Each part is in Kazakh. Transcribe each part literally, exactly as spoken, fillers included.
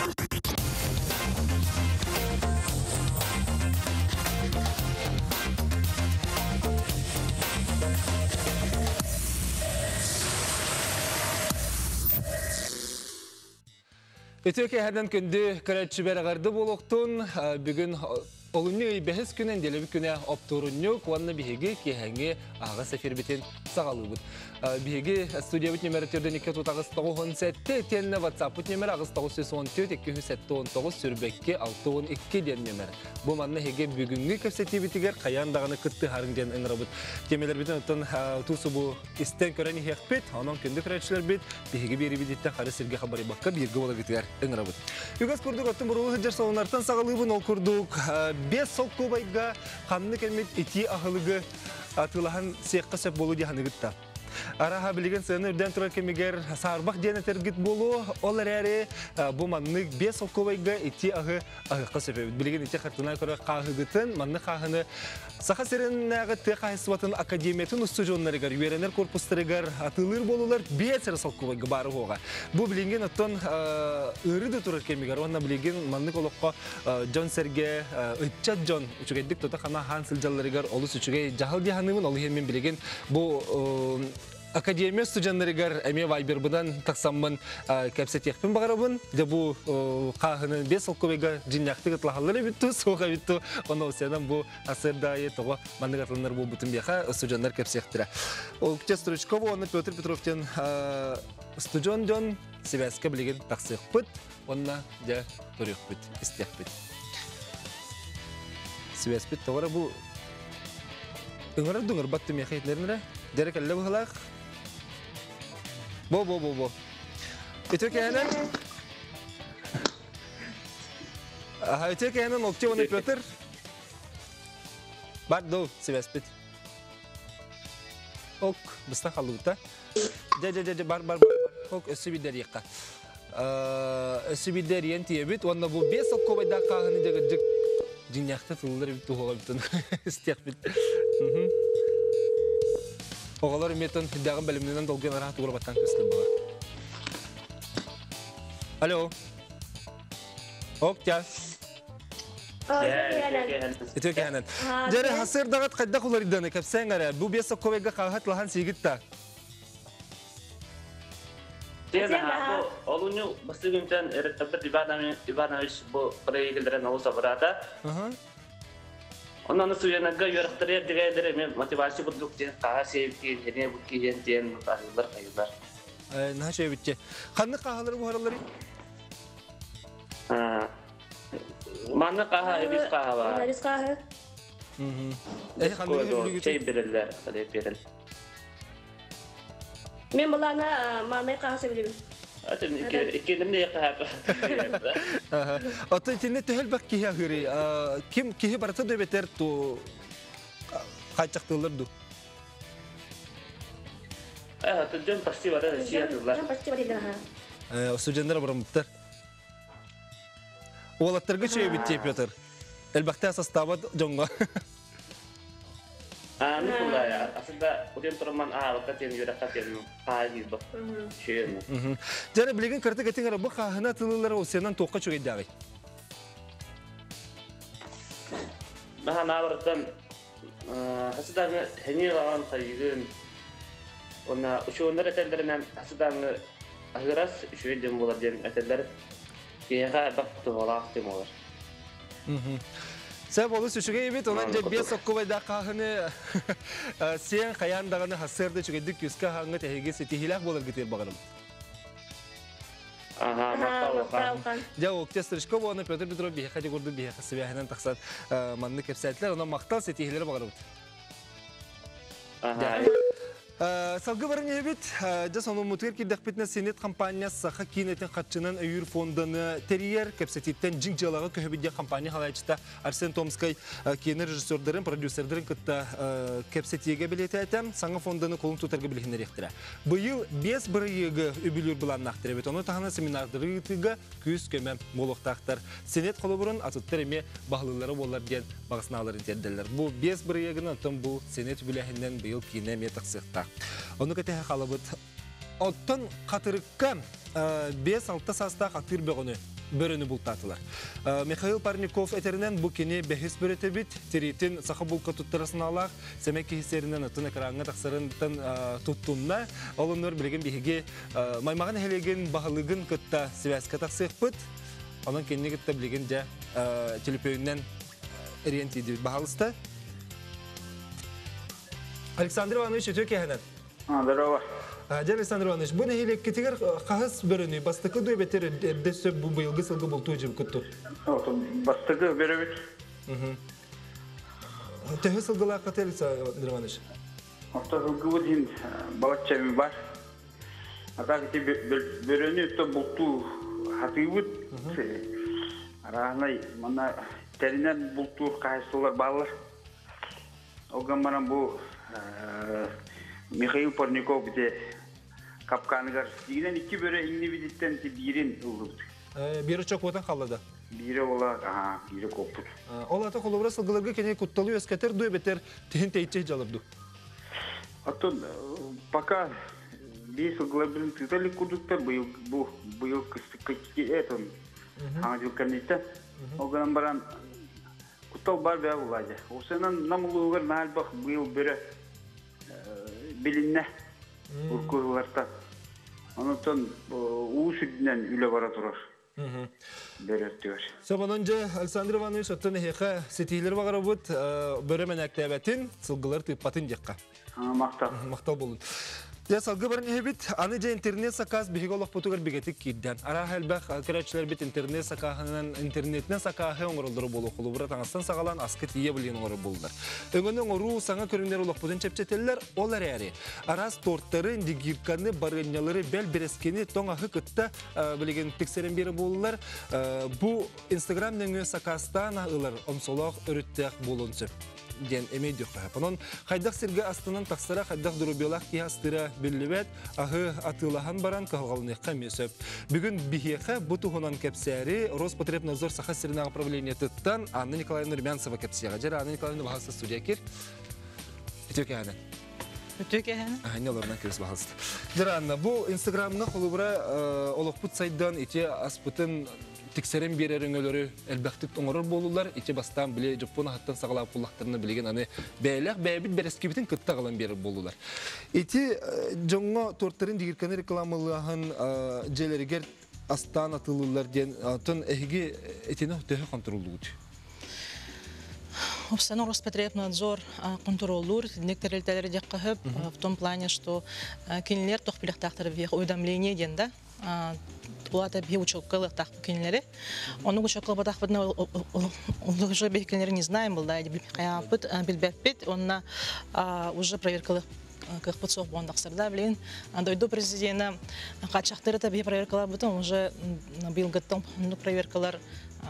Öteki herden kündü karatçı beragardı buluktun. Bugün olunlu behes günen deli bir güne optorunlu kuanna bihegi ki hangi ağa sefer biten sağalıbıt. Bihegi stüdyo bit numaratörden iki tutağız toğun sette tenine WhatsApp bit numara ağız toğuz ses on dört iki yüz sette on toğuz sürbekke altı on iki den numara. Bu manna hege bugünkü kapseti bitiger kayan dağını kıttı haringen enrabıt. Kemeler biten otan tusu bu isten köreni hekpet onun kündü karatçılar bit bihegi biri biditten karı sirge habari bakka bir gola bitiger enrabıt. Yugas kurduk atın buru hıcar savunartan sağalыбын ol kurduk. Без солкобайга қанны келмет ити ахылығы атылахан сеққа сөп болу дияны гітті. Араға білген сені үрден тұрар кемегер сарбақ дені тергіт болу, олар әрі бұл манны без солкобайга ити ағы ағыққа сөп. Білген ити қартына көрі қағы гітін, манны қағыны сақа серіннәғы те қайсыватын академиятын ұсты жонларығар, үйеренер корпустарығар атылыр болулар без сәрі солкобайга бары оға. Бұл білген оттан ұрыды тұрар кемегер, онна білген манны қолыққа Джон Серге, үтчат Джон, үчігедік тота қана хан сылжаларығар, олыс үчіге жағыл дияғанымын, олы хеммен білген бұл Академия студентлерігер әме вайбербыдан тақсамын кәпсет екпен бағарабын. Де бұл қағының бес олқовега жиняқты ғытлағалары бітті, соға бітті. Оны осыядан бұл асырдайы тоғы маңды ғатылынар бұл бұтын бияқа студентлер кәпсеттірі. Ол күте Стручкова, оны Петр Петровтен студент жон Севязка білеген тақсық бұт, онына де тұрық бұт, істек бұт. Севяз бұт тоғыра бұл үңірі дүңір батты меқайтлерінірі. Дерек әлі бұғылақ. Бо, бо, бо, бо. Өтек әйінен? Өтек әйінен оқчы оны Петр? Бар, доу, Севяз бұт. Оқ, бұстан қалды бұтта. Де, де, де, бар, бар, бар. Оқ, өсі бидер еққа. Өсі бидер ен тие бұт. Онда бұл бес оқ көбайда қағыны дегі жүк жиняқты тұлылар бұт тұғыға бұттын. Істек бұт. Оғалар үметтен хүддәғын бәлімден долген араға тұғыр баттан көстілі бұға. Алло. Оқ, тя. Өте кәнен. Жәрі хасыр дағат қайда құлар иданы кәпсәң әрі. Бұл бес көбеге қағат лаған сейгітті. Тені бұл олуны бұсты күмтен әріттіпті Иванович бұл құрайгілдерін олыса бұрада. Ondan sonra ne yörektiriyor diğerleri mi motivasyon bulduk diye kaha sevki yine bu ki diyen mutlular kayılar. Ne şey bitti? Kanlı kahaları bu haraları? Ha. Manlı kaha, evis kaha var. Evis kaha. Hı hı. Eh kanlı şey verirler, hadi verir. Ben bulana manlı kaha seviyorum. Atın iki iki ne yapar? Atı içinde tehel bak ki huri. Kim ki barata da beter to kaçaktılar du. Ah, tujuan pasti ada siatlar. Pasti ada ha. Eh, sujanlar beramutlar. Ola tergece bitti Peter. Elbette asastabad jonga. Ah, ini pula ya. Aslında ujian teman ah, waktu yang juga kat yang pagi bak. Şey mi? Jadi bilgin kereta keting araba kahana tılılar o senin toka çok iddialı. Nah, nawarkan aslında henüz olan sayılın. Ona uçuğunları etenlerinden aslında ahıras şu edin bular diyelim etenler. Kiyaka baktı ola aktim olur. Senolu süşüge evet onunca bir sakkuva da kahını sen kayan dağını hasırdı çünkü dük yüzka hangi tehege seti hilak bolar gitir bakalım. Aha, maktav kan. Ya o kestırışka bu onu Petr Petrov bir hakaca kurdu bir hakası bir hemen taksan manlı kepsetler ona maktal seti hilere bakalım. Aha. Salgı barın evet, jas onu mutlaka ki dakpetne senet kampanyası hakinetin kaçınan öğür fondunu teriyer kapasitetten cincalağa köhbediye kampanya halayçta Arsen Tomskay kene rejissörlerin, prodüserlerin kıtta kapasiteye bilete etem sana fondunu kolun tutarga bilhinler ihtira. Bu yıl beş bırıyıgı übülür bulan nahtır evet onu tahana seminardırı tıga küs kömem moluq taxtar senet koluburun atıttır eme bağlıları bollar diyen bağısnaları derdiler. Bu beş bırıyıgın atım bu senet bilehinden bu yıl kine me taksıqta. Onu ketehe kalıbıt. Ottan katırıkka beş altı sasta katır beğeni бөріні бұлтатылар. Михаил Парников әтерінен бұл кені бәхіс бөріті біт, теретін сақы бұлқа тұттырасын алақ, сәмек кейсерінен ұтын экраңға тақсарынтын тұттуына, олыныр білген бейге маймағын әлеген бағылығын күтті связка тақсық бұд, оның кені күтті білген де телепөйінен ориентиді бағалысты. Александр Иванович, өте кәхінен? Здорово. Дядя Александр Иванович, бұл нәхелек кетігер қағыз бөріні, бастықы дөй бәтер әбдесі бұл бұйылғы сылғы бұл тұй жып күтті? Бастықы бөрі Тәхі сылғыла қаты, Александр Иванович? Оста сылғы бұд ең балатчамы бар. Ата кете бөріні өтті бұлту хаты бұд. Арағынай, мана тәрінен бұлтуыр қайсылар балылар. Оған маран бұл Михаил Парников біде капканыгар. Дегенен iki бөрі иңні бедеттен бірін ұлғып. Бері чок отан қалады? Бірі ола, аға, бірі көппұд. Ол аты қолыбыра сылғыларға кене күтталу өскетер дөй бетер тейін тейітче жалырды? Аттон, пока бей сылғылар бірін тыталі күрдіктер, бұйыл кыстыққа әтін аңа жылқаннейті. Оғанан баран күттал бар бәй олайды. Осынан намылуығыр нәлбақ бұйыл бірі білінне ұркығыларда. Онытын уыз үдінен үлі бара тұрар. Бәреттігер. Собанынжы Александр Иванович оттан әйеқа сетейлер бағара бұд бөрімен әктәбәтін сылғылар тыппатын декқа. Мақтал. Мақтал болын. Я салгы барын ебит, аны же интернет саказ биги олох потугар бигетик кидден. Ара хелбах керечлер бит интернет сакахынан интернетнен сакахы оңоролдору болу кулубура таңастан сагалан аскы тие билген оңору болдур. Өгөнөн ору саңа көрүнөр олох потун чепчетеллер олар яри. Арас торттары дигирканы барынялары бел берескени тоңа хыкытта билген тексерен бери болдулар. Бу Instagram-нен сакастан ылар омсолох өрүттөк болунчу. Ген эмедио хапанон хайдак сирге астынан таксара хайдак дурубелак ки астыра билбет ахы атылахан баран калгалныкка месеп бүгүн бихеха бутухунан кепсери Роспотребнадзор саха сирнага управление тыттан Анна Николаевна Румянцева кепсига жара Анна Николаевна бахасы студия кир итөкәне Өтөкәне. Айны олардан кирис бахасы жара Анна бу Инстаграмга холубра олоппут сайдан ите аспытын тексерен береріңөлері әлбәқтік оңырыр болулар, ете бастан біле Жапона хаттан сағалап құлақтарына білеген аны бәйләқ бәйбіт бәрескебетін күтті қалан берер болулар. Ете жоңға торттарын дегіркені рекламылығын жәлерігер астан атылылар ден атын әйге етені өтігі контролуыды. Обстану Роспотребнадзор контроллур, некоторые декахып в том плане, что кинлер тох пилехтахтар вех уведомление денда. Улата бе учоккалы так кинлери. Оны учоккалы батах бадна уже бе кинлери не знаем был, да, каяпыт билбеппит, онна уже проверкалы как подсох бондахсарда, блин. Дойду президента качахтыры та бе проверкала бутон уже бил гаттом проверкалар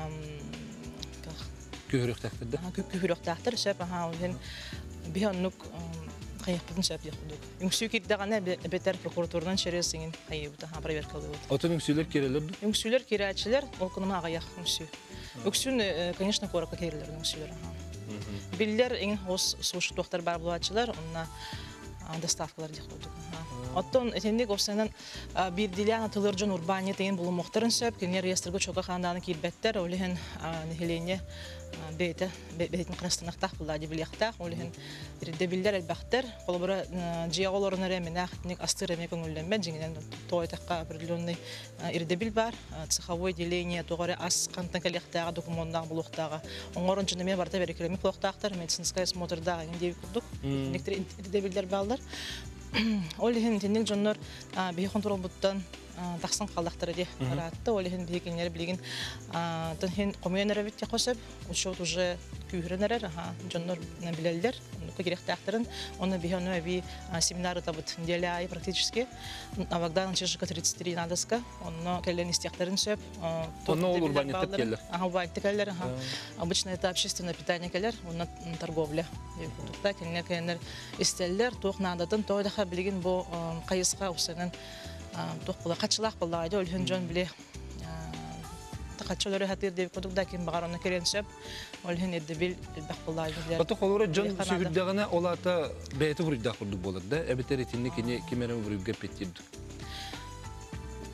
Күрек тәхтір, да? Күрек тәхтір, шәп, аға, олен бейонлық қайықпытын шәп еқудық. Үңсүй кетдіғана бетер прокуратурынан шересіңін қайыбыты, проверкалы бұд. Отын үңсүйлер керелер, да? Үңсүйлер керәтшілер, ол күніма ағаяқ үңсүй. Үңсүйін, конечно, қораққа керелер үңсүйлер. Білдер, ең ос сушы тоқтар бар бұлатшылар, онына доставкалар деқудық. Оттон этендик осынан бир дилян атылыр жон урбания теген булу мохтарын сөп, кенер реестрге чока ханданы килбеттер, олehen нехелене бейте бейтин кырастынактак булда дибилектак, олehen ирдебилдер элбактер, колбура жиаголорун ременах ник астыр эме көңүлленбен, жиңинен тойтакка определенный ирдебил бар, цеховое деление, тогары ас кантан коллектага документага булуктага, оңорун жынеме барта берекелеми колуктактар, медицинская смотрдага индеби курдук, никтер ирдебилдер балдар. Олehen теннек жоннор бей контрол буттан тахсан калдактары де аратты. Олehen бейкенлер билеген тенхен коммунер бит якосып, учет уже күренерер, жоннор билелдер, керектактарын, оны бейону би семинары табыт неделяй практически. Авагдан чешка тридцать три надоска, оны келен истяктарын сөп. Оны ол урбанитет келер. Ага, урбанитет келер. Обычно это общественное питание келер, оны торговля. Та кеннер истеллер, тох надатын, тойдаха билеген бу кайыска усенен тох була качылак булда айда өлһөн жон биле качылары хатыр деп кодукда ким багарына керенсеп өлһөн эдде бил бак булда айда. Ото холора жон сүгүрдөгөнө олата бейти бурда курдук болот да, эбетер этинни кене кемерен бурга петтирди.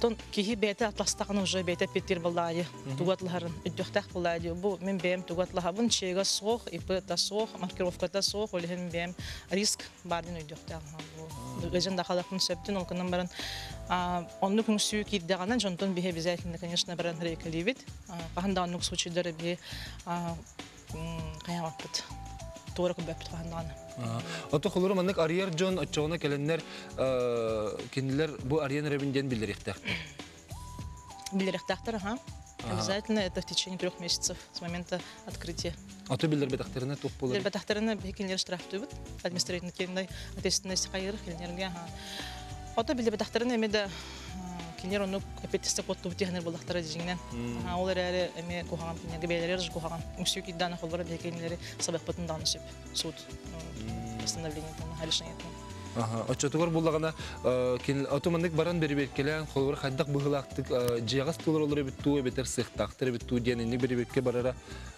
Онтон кихи бете атластагын уже бете Питер балдайы. Тугатларын үддөхтәх балдайы. Бу мен бем тугатлахабын чега сох, ипы та сох, маркировката сох, олehen бем риск бардын үддөхтәх. Бу гәҗен да халыкны сөптен ул көннән баран онны күн сүйү кирдәгәннән жонтон бихе обязательно, конечно, баран рекаливит. Каханда онны случайлары бе каямапты. Торык бәпт каханданы. Ото холору маннык арьер Джон очоғына келеннер кенилер бу арьен ребинден билдиректер. Билдиректер, ага. Обязательно это в течение трех месяцев с момента открытия. Ото билдирбетактерине тук болар. Билдирбетактерине кенилер штраф түбүт. Административный кендай ответственность кайыр кенилерге. Ото билдирбетактерине эмеде кенилер ону эпетисте котту бутихнер болдактары дижиңнен. Олар әле эме кухаган кенеге бейлер ж кухаган. Үсү кидданы холбара бекенилери сабак бутундан сөп. Суд. Постановление на решение. Ага, очотугар буллагана кин автоматик баран бери беркелен холбар хаддак быгылактык жыягас тулар олар биттүү бетер сыктактыр биттүү денени бери берке барара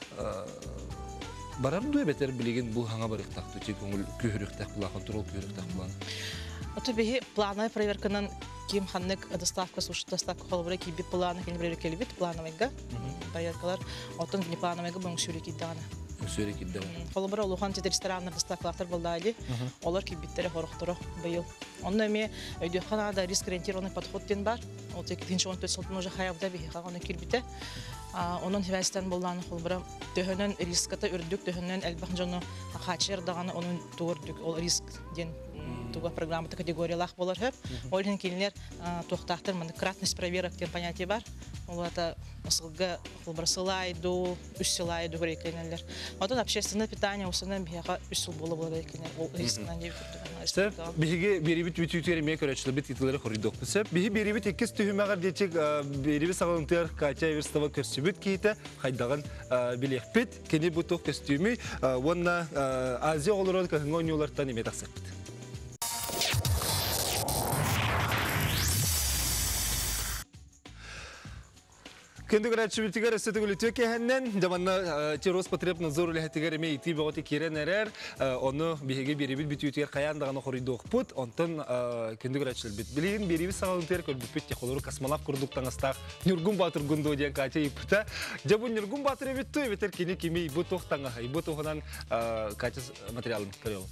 барар дуе бетер билеген бу хаңа барыктактуу тик көңүл көйрөктак була контрол көйрөктак була. Ото беги плановая проверканан ким ханнык доставка суш доставка холбара ки би планы кин берекели бит плановыйга проверкалар отон внеплановыйга бун сүрөки дана. Сөйрек идде. Холбара улухан тет рестораннар доставкалар болдайды. Олар кибиттери хорохторо быйыл. Онда эме өйдөканада риск ориентированный подход ден бар. Ол тек тинчи он төрт сылтын уже хаябда бихи калганы кирбите. Онун хевестен болланы холбара төһөнөн риската үрдүк төһөнөн элбах жону хачер даганы онун туурдук ол риск ден туга программата категориялах болар хеп. Олин килнер тохтактыр мында кратность проверок деген понятие бар. Ол это ысылга холбара сылайду, үссылайду гөрекенелер. Отон общественное питание усунан бияга үссүл болу болу гөрекенер. Ол рискнан деп Сеп биге берибит бүтүтөр эме көрөчлө бит итилери хоридок. Сеп биге берибит экис түһүмөгөр дечек берибит сагынтыр кача верстава көрсүбүт кийте хайдаган билekпит кени бутук костюмы вонна Азия олорон кангоньолардан эме таксыпт. Кенде грачибитигер эстетигулитөке хеннен жаманна тирос потребнадзор лехтигер эме ити боготи киренерер оны биһиге берибит бүтүтер каяндаганы хоридокпут онтон кенде грачилбит билин берибит сагалынтер көрбүппет техолору космонавт курдуктан астак Нургун Батыр гундо деген кача ипта жабу Нургун Батыр эбитту эбетер кини кими бу тохтанга хай бу тоханан кача материалын көрөм.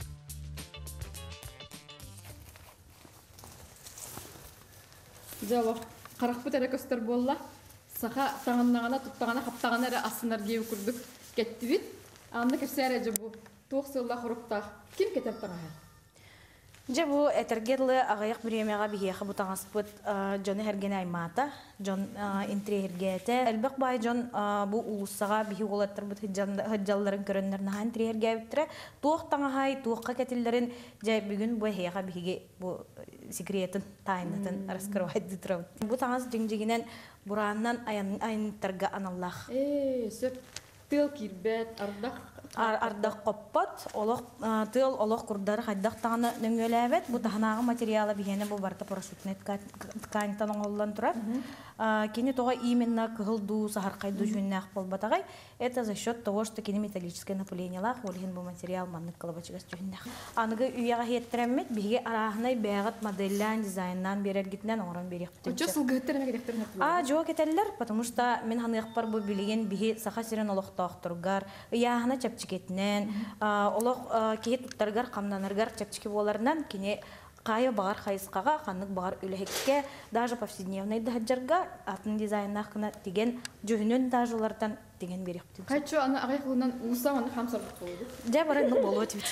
Жало каракпыт эрекөстөр болла. Саха таңыннағана, тұттағана, қаптағана әрі асынар кейі күрдік кетті бит. Анны кірсәрі жа бұл тоқ сылла құрықтақ. Кем кетер таңаға? Жа бұл әтергерлі ағаяқ біремеға бігеқі бұтаңас бұт жоны әрген аймата, жон интре әргеті. Әлбәқ бай жон бұл ұлысыға бігі олаттыр бұт хыджалыларын көрінлерін ға интре әргеуіттірі. Тоқ таңағай, тоққа кетілдерін жай бүгін бұл әйеға бігі бұл секретін, тайнатын раскрывайды тұрауд. Бұл таңыз жеңжегінен бұраннан айынтарға аналлақ. Эээ, сөп тыл кирбет, ардақ Ардақ қоппат, тыл олық құрдары қайдақ тағаны нөңгеләбет. Бұл тағынағы материалы бігені бұл барда парашютный тканитан оңылдан тұрар. Кені тоға именно кығылду, сахарқайду жүйіннәқ бол батағай. Это за счет того, что кені металлическое напылениялақ, олген бұл материал маннық қылабачығас жүйіннәқ. Анығы үйяға хеттереммет, біге арағынай бәғат моделлян, дизайннан берергітінен оңырын берек. Очо сылғыттарына керектерін әпілі? А, жоқ етелілер, потому что мен ханығық бар бұл білеген біге сақа сирен олықтақтырғар, ұяғына чапчикетінен, олық кейт ұттарғар, қамданырғар чапчики боларынан кені қайы бағар қайысқаға, қанық бағар үліхекке, даже повседневный дәджарға атын дизайнақ қына деген жүйінен дажылардан деген берек. Қайтшо аны ағай қылынан ұлысам аны қамсарлық болды? Жа бары бұл болу өтіп.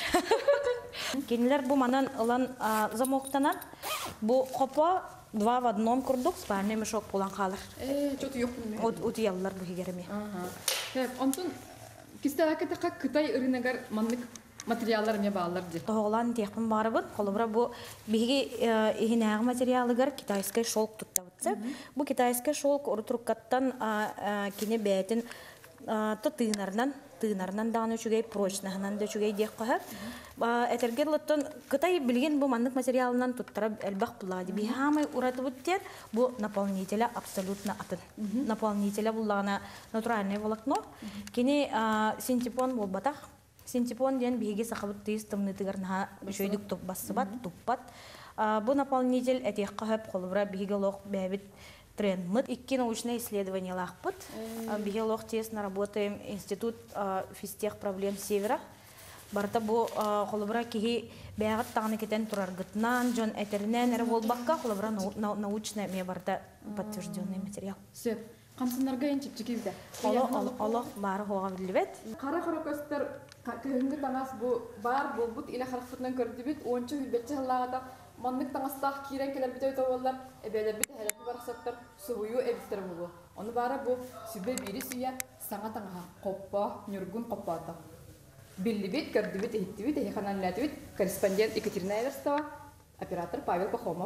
Кенілер бұл манан ұлан замоқтанан, бұл қопа два в одном курдук спальный мешок полан қалыр. Э, чоты yok bunu. Утиялылар бұл хегереме. Hep, ondan kistеләкеті қақ Қытай ұрынығар манлық материаллар не bağlar де. Тоғылан тияқпын бары бұд. Қолыбыра бұл бігі ехінәғы материалығар китайскай шолк тұтта бұтсы. Бұл китайскай шолк ұры тұрқаттан кене бәйтін тыынарынан, тыынарынан дағын өчігей, прочнағынан да өчігей дек қағар. Әтергерліттен Қытай білген бұл мандық материалынан тұттара әлбақ бұлады. Бігі хамай ұраты бұттер, бұл наполнителя абсолютно атын. Наполнителя бұлағына натуральный волокно. Кене синтепон бол батақ. Синтепон ден биһиги сахабыт тыйыс тымны тыгарнаha шөйдүк топ бассыбат, туппат. Бу наполнитель этих кахып холбра бигелох бәбит трендмыт. Икки научное исследование лахпыт. Бигелох тесно работаем Институт физтех проблем Севера. Барта бу холбра кихи бәгат тагны кетен тураргытнан, жон этернен эре болбакка холбра научное ме барта подтвержденный материал. Сөп. Камсыннарга энчик жикибде. Олох олох бары хога билбет. Кара хорокостор көгүнгү таңас бу бар болбут иле характырынан көрдүбүт ончу билбетче халлагата маннык таңастак кирен келер бите өтөболлар эбелер бит хелепи барсаттар субую эбиттер бу. Оны бары бу сүбе бири сүйя саңа таңа коппа нүргүн коппата. Биллибит көрдүбүт эттибит эханаллатыбит корреспондент Екатерина Эверстова, оператор Павел Пахомов.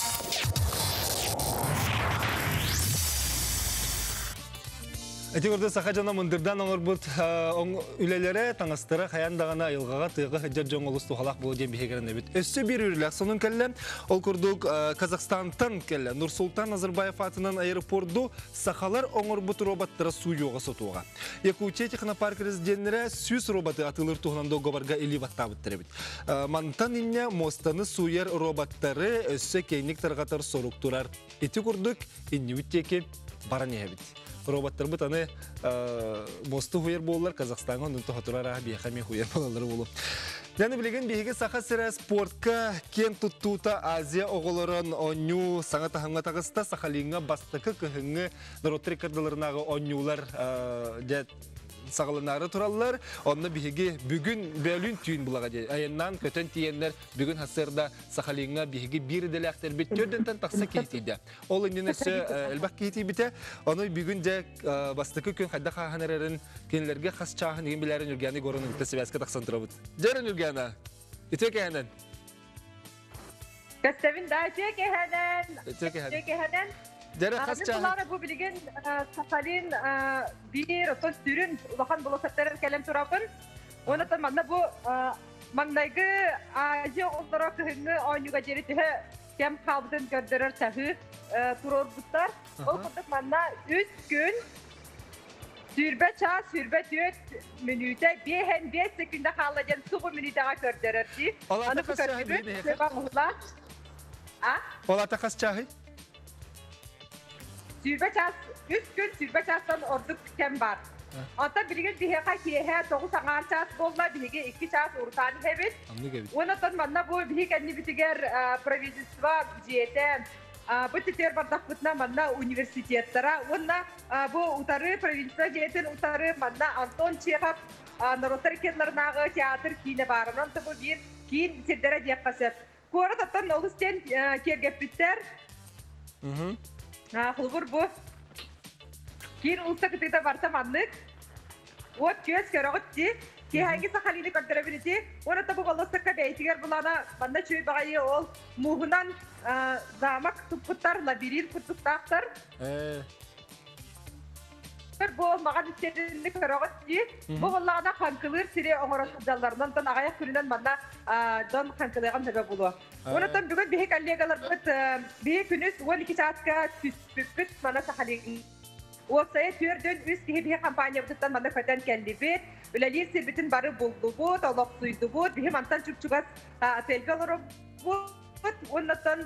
Эти горды сахажана мындырдан оңыр бұд үлелері таңастыры қаяндағына айылғаға тыйғы хыджар жоң олысты қалақ болу ден бігерін әбіт. Өсі бір үрілік сонын кәлі ол күрдік Казахстантан кәлі Нұрсултан Назарбаев атынан аэропорду сақалар оңыр бұд роботтары суйоға сотуға. Якутия технопарк резиденттері сүз роботы атылыр туғынан доғабарға елі баттабыттыр әбіт. Мантан инне мостаны суяр роботтары өсі кейнік тарғатар соруқтырар. Эти күрдік инне үттекі баран әбіт. Роботтар бут аны мосты хуер боллар Казахстанга онун тохотурара бияхами хуер болалары болу. Яны билеген биһиге саха сыра спортка кен туттута Азия оголорон оню саңа таханга тагыста сахалинга бастыкы кыһыңы народ рекордларынагы онюлар дет сагалынары тураллар. Онны биһиге бүгүн бөлүн түйүн булага дей. Айыннан көтөн тиеннер бүгүн хасырда сахалинга биһиге бир делектер биттөрдөн такса кетиде. Ол иннесе элбак кети бите. Оны бүгүн же бастыкы күн хадда ханарарын кенлерге хас чаһын деген билерин үргәни горының тесебәскә таксан турабыт. Жерен үргәна. Итеке ханан. Кастевин да итеке ханан. Итеке ханан. Дәрі қас чаһы. Бұлары бұл білген Сахалин бір отыз түрін ұлақан боласаттарын кәлем тұрапын. Онытын маңна бұл маңнайғы Азия олдары күхіңі ойнуға жері түхі кәм қалбытын көрдірір тәхі тұрор бұттар. Ол құндық маңна үш күн сүрбе час, сүрбе төт минута, бейхен бес секунда қаладан сұғы минутаға көрдірір. Олата қас чаһы білді? Олата қас чаһы? Sürbe ças, üç gün sürbe çastan orduk kem var. Anta bilgin biheqa kihe toğu sangar ças bolla bihege iki ças urtani hebit. Onatan manna bu bihe kendi bitiger правительство jete bu titer bardak butna manna üniversitetlere. Onna bu utarı provinsiya jeten utarı manna Anton Chekhov narodtariketlernağı teatr kine barınan da bu bir kin tirdere diye kasep. Kuara tatan oğuzten kergepitler. Hı. Хулбур бу. Кин улса кытыта барса маннык. Вот көз көрөгөт ди. Ки ханги Сахалины контрабилити. Ора табу болсакка бейтигер булана банда чөй багайы ол мугунан замак тупуттар лабиринт кутуктактар. Э. Бер бу маган истединди көрөгөт ди. Бу боллагана ханкылыр сире оңорот жалларынан тан агаяк күнүнөн банда дон ханкылыган себеп болуу. Онотон бүгүн бихи коллегалар бит бихи күнүс он эки саатка түспүт мана Сахалин. Осая төрдөн үс бихи бихи компания буттан мана көтөн келди бит. Үлелер сирбитин бары болду бу, толок суйду бу. Бихи мантан чукчугас отелгалар бу. Онотон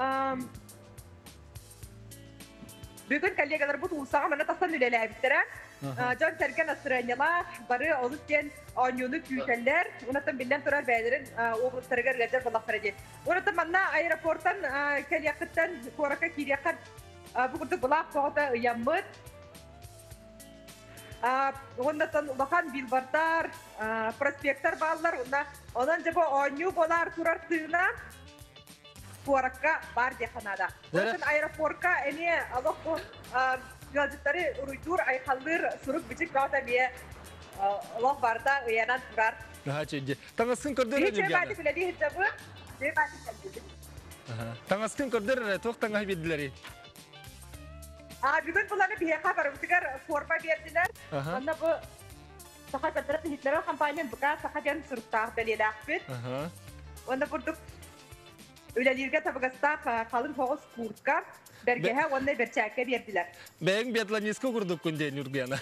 бүгүн коллегалар бут усага мана тасан үлелебиттер. Жон серген астранялар бары олуттен онюну күйтеллер. Онотон билен турар бәйлерин облыстарга рәҗәр булактыр ди. Онотон манна аэропорттан калякыттан корака кирякат бүгүн булак тота яммыт. Онотон улахан билбардар, проспекттар баллар, онан жабо оню болар турар тыына. Корака бар деханада. Онотон аэропортка эне алоқо Газеттары уруйдур айхаллыр сурук бичик бата бие лох барда уянан турар. Ага, чеди. Таңаскын көрдөр Бие бати күләди хитабы. Бие бати кәлди. Ага. Таңаскын көрдөр тох таңа бидиләри. А бүгүн буланы бие хабар үтигәр форма бердиләр. Анда бу саха кадрат хитләр компания бука саха жан суруктак белеләк бит. Ага. Анда бурдук үләләргә табыгастак калын хогыс куртка Бергеһә ондай бер чәккә бердиләр. Бәң биатлонистка курдук күндә Нургана.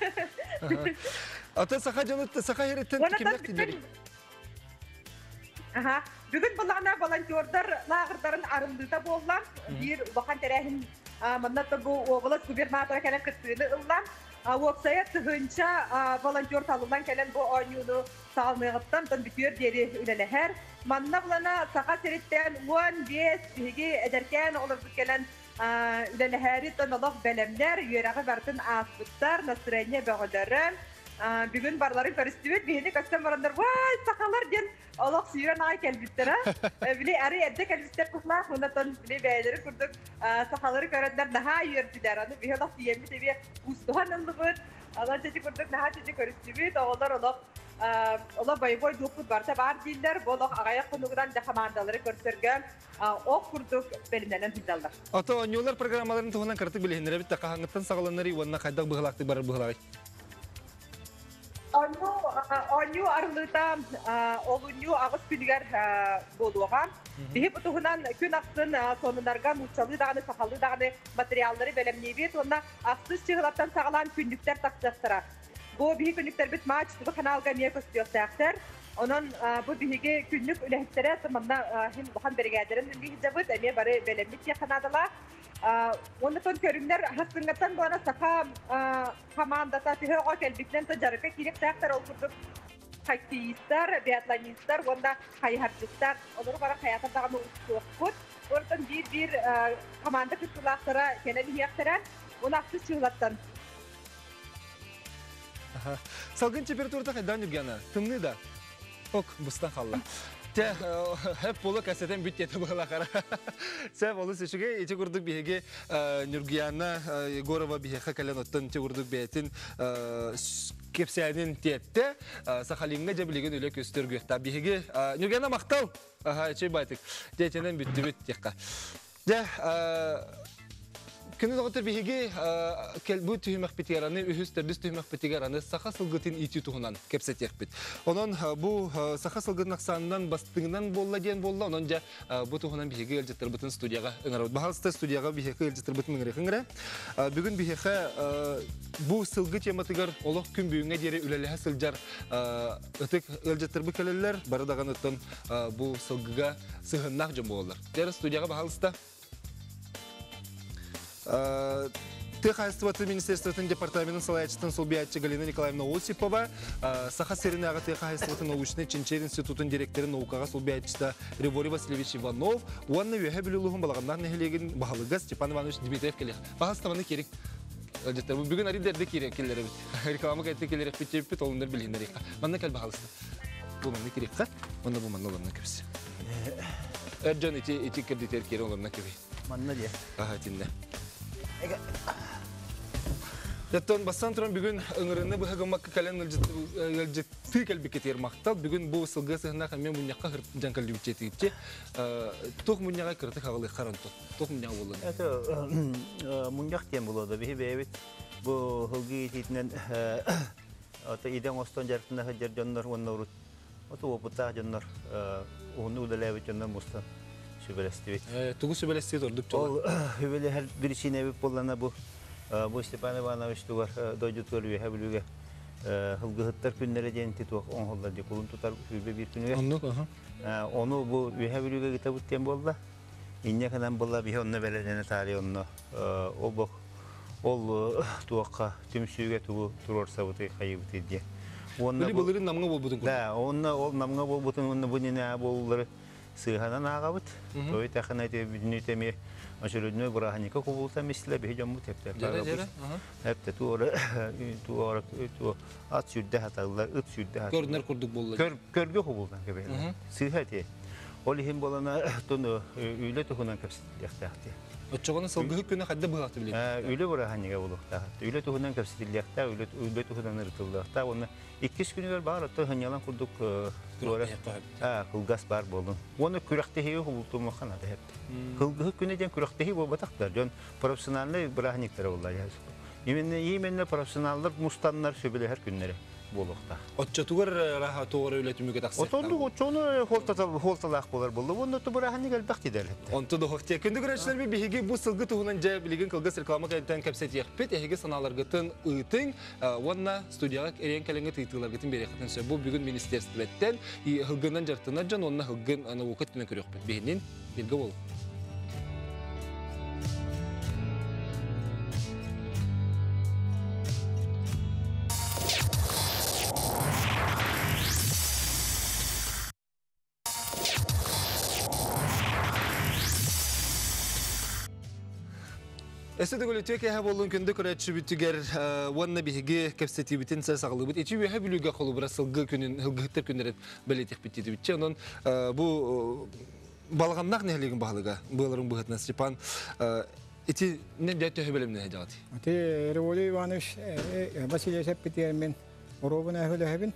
Ата саха җанат саха хәрәттән кимлек тидер. Aha. Бүгін бұлағына волонтердар лағырдарын арылдыда болған. Bir бақан тәрәхін маннатта бұл облыс губернаторы кәлен кіттіғіні ұллан. Уопсая тұхынша волонтер талылан кәлен бұл ойнуыны сағалмайғыттан тұн бүтер дері үлеләхәр. Манна бұлана сақа сереттен он бес бігі әдеркен олырды кәлен үлеләхәри тұн олық бәлемдер, үйерағы бартын аспыттар, настроение бәғыларын. Бүгін барларын көрістібет, бейді көстен барандар, вай, сақалар ден олық сүйрен ай кәлбіттер. Біле әрі әдді кәлбіттер құсылақ, мұнатон біле бәйдері күрдік сақалары көрендер наға үйерділер. Бейді олық дейемі тебе ұстуған ұлығыд, олар жеті күрдік наға жеті көрістібет, олар олық Ола байбой дупут барта бар дейдер, болық ағаяқ құнығыдан жақамандалары көрсерген оқ күрдік бәлімденен хидалдар. Ата ойнуылар программаларын тұғынан кіртік білгендері бітті қағаңыттан сағаланары уанна қайдақ бұғылақты барыр бұғылағай? Оню арылыта олуню ағыз күнігер болуған. Бейіп ұтығынан күн ақсын сонындарған ұтшалы дағаны, сақалы дағаны материаллары бәлемнебет, онна ақсыз чығылаптан сағалан күндіктер тақсықтыра. Бұл бейі күндіктер біт мач тұғы қаналға не көстіяқтар. Onun bu bihige günlük ülehtlere zamanla hem buhan berigadirin lihizabıt eme bari belemit yakanadılar. Ondan körümler hakkından bana saka komandata tühöğü kelbikten tajarıka kirek sayaklar olurduk. Haktiyistler, biatlanistler, onda hayharcıklar. Onları bana hayata dağını uçtuğuk. Oradan bir bir komanda kutsulaklara keneli yaktaran, onu aksız çıhlattan. Salgın temperatürde kaydan yürgene, tımlı da. Ok, bustan kalla. Te hep bolu kaseten bit yeti bala kara. Sen bolu seçige içi kurduk bihege Nurgiyana Gorova bihege kalen ottan içi kurduk bihetin kepsenin tiyette Sakhalinga jabiligen öyle göstergü. Ta bihege Nurgiyana maktal. Aha içi baytık. Geçenen bitti bit yakka. De Künü doğru bihege bu tühümek bitigeranı, ühüsterdüz tühümek bitigeranı saha sılgıtın iti tuhunan kepset yakbit. Onun bu saha sılgıtın aksanından bastığından bolla diyen bolla, onunca bu tuhunan bihege elcetir bütün studiyaga ıngara. Bahalsta studiyaga bihege elcetir bütün ıngara ıngara. Bugün bihege bu sılgıt yamatıgar oluq kün büyüğüne deri ülelehe sılcar ötük elcetir bu keleller, baradağın ötün bu sılgıga sığınnak jombo olur. Deri studiyaga bahalsta. Техайствоты Министерствотын департаментын салаячытын Солбиятчы Галина Николаевна Осипова, Саха Серинага Техайствоты научный Чинчер институтын директоры наукаға Солбиятчыда Григорий Васильевич Иванов, уанны үйе білілуғын балағандан нәхелеген бағалыға Степан Иванович Дмитриев келек. Бағаставаны керек. Бүгін аридерді керек келері біт. Рекламы кәйтті келерек бітеп біт, олындар білгендер еқа. Манна кәл бағалысты. Бұл манны керек қа? Манна бұл манна оларына көбісі. Әржан eti кірдетер кері оларына көбей. Манна де. Аға тінде. Яттан бастан тұран бүгін өңіріні бұғығымаққа кәлен үлжетті кәлбекетер мақтал. Бүгін бұл сылғы сығына қамен мұнияққа жан кәлді үтчеті үтче. Тоқ мұнияға кірті қағылы қаран тоқ. Тоқ мұнияға болуды. Это мұнияқ тем болуды. Бейі бәйбет бұл ғылғы ететінен иден остан жарқына жер жонлар онна ұрыт. Оты опыта жонлар оны ұдалайбет жонлар мұстан. Sübelestiyet. Tuğu sübelestiyet olduk çoğu. Böyle her birisi nevi pollana bu bu Stepan Ivanoviç tuğar doydu tuğruyor heblüge hılgıhıtlar günlere centi tuğ on hollar diye kulun tutar hübe bir günüge. Anlık aha. Onu bu heblüge kitabı tem bolla. İnne kadar bolla bir onunla belediğine tarihi onunla o bak ol tuğka tüm süge tuğu turor savutı kaybıtı diye. Böyle bolların namına bol butun. Da onunla ol namına bol butun onunla bu ne bolları Сыгана нагабыт. Той таханайте биднитеми ашырыдны бураханика кубулта мисле бежаму тептер. Жара жара. Хепте туора туора ту ат сүддә хаталар, ут сүддә. Көрнер курдук болду. Көр көргө кубулта кебе. Сыгате. Олихим болана тону үйле тухунан кепсит яктакты. Очогоны сылгы күнө кадда булакты билет. Үйле бураханика булукта. Үйле тухунан кепсит якта, үйле үйле тухунан ыртылдакта. Оны иккис күнүгөр бар ата ханялан курдук туора. А, кылгас бар болдун. Оны күрәктеһи кубултумы ханада хеп. Кылгы күнеден күрәктеһи болбатактар. Жон профессионалный бураханиктер буллар. Именно именно профессионаллар мустаннар сөбеле һәр күннәре. болуқта. Отчатугар раха тоғыр өлетімігі тақсаттар. Отонду отчону холталақ болар болды. Оны тұбырағаны кәлбәқ дедерліпті. Онты да хоқтия. Күнді көрәшілер бі бігеге бұл сылғы тұғынан жай білген қылғыс реклама кәліптен кәпсет еқпет, әхеге саналарғытын ұйтың, онна студияға әрен кәліңгі тұйтыларғытын береқетін сөй. Бұл бүгін министерстветтен ғылғынан жартына жан, онна ғылғын оқыт түні көріқпет. Бейінен белгі бол. Эсэдэ гөлөтөк яха болун күндө көрөтчү бүтүгер онна биһиги кепсети битин сагылы бит ичи яха билүгө колу брасылгы күнүн хылгыттар күнөрөт белетек битти битче онон бу балганнак нехлеген багылыга буларын бухатна Степан ити не дете хөбелемне хажат ати Револий Иванович Василий Сеппетермен оробуна хөлөһөбүн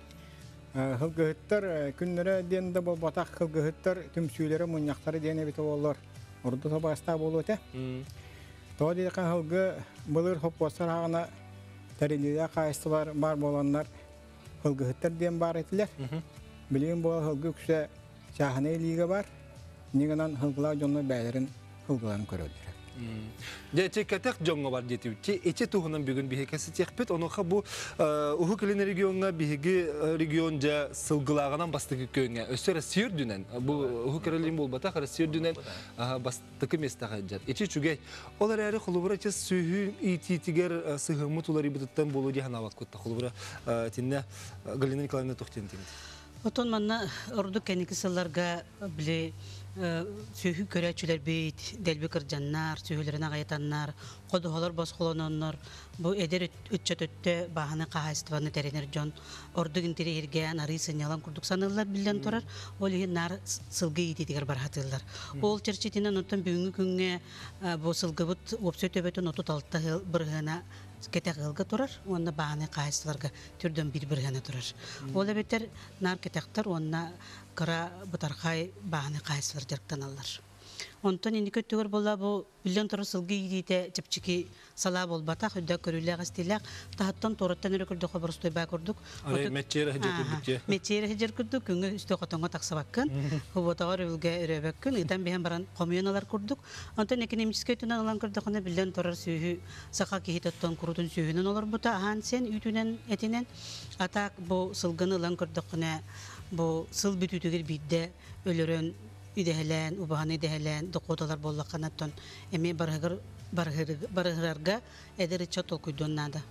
хылгыттар күнөрө денде бо батак хылгыттар түмсүлөрө муньяктары дене бит боллор ордо табаста болот э Тоди кахылгы былыр хоппосар ағына тәреледе қайыстылар бар боланlar хылгыттар дем бар етілер. Білген бол хылгы күші шаханы елігі бар. Негінен хылгылар жоны бәлерін хылгыларын көрілдер. Дәте кәтәк жоңға бар деті үтте. Эче туғынан бүгін бігекесі текпет. Оныңға бұл ұхы кілін регионға бігі регион жа сылғылағынан бастықы көнге. Өсі Россия дүнен. Бұл ұхы кірілін бол батақ Россия дүнен бастықы местаға жат. Эче чүгей. Олар әрі құлыбыра чес сүйін ититігер сығымы тұлары бұтыттан болу дейін ават көтті. Құлыбыра тенне Галина Николаевна тоқтен теңді. Отон манна орду кәнекі сылларға біле сөйі көрәтшілер бейт, дәлбі кіржаннар, сөйілерін ағайтаннар, қодуғалар басқылананар, бұл әдер үтчет өтті бағаны қағайыстываны тәренер жон, орду гінтері ерген, ары сынялан күрдік санылар білден тұрар, ол ең нар сылғы ететігер бархатылар. Ол черчетінен ұттан бүгінгі күнге бұл сылғы бұт өпсөт өбетін отут алты бірғына кетек ғылғы тұрар, онына бағаны қағайыстыларға түрден бір-бірғана тұрар. Ол әбеттер нар кетектер, онына қыра бұтарқай бағаны қағайыстылар жарқтан алар. Онтан енді көттігір бола бұл білден тұры сылғы едейді жіпчікі сала бол батақ, үдді көріліғі стиліғ, тағыттан торыттан өрі күрді қобыр ұстой бай көрдік. Мәтчері хыжыр күрдік же? Мәтчері хыжыр күрдік, күнгі үсті қотонға тақсы баққын, ұботағар өлге өрі бәккін, ұйтан бейін баран қомионалар көрдік. Онтан экономическай түнен алан көрдік, оны білден тұрыр сүйі сақа кейтеттен құрудың сүйінен олар бұта, ахан сен үйтінен әтінен, атақ бұл сылғыны алан көрдік, бұл сыл бүтүтігер бейді өлірін идәһәлән, убаны идәһәлән, доқоталар болла канаттан, эме барыгыр барыгырга эдер чат окуйдоннада.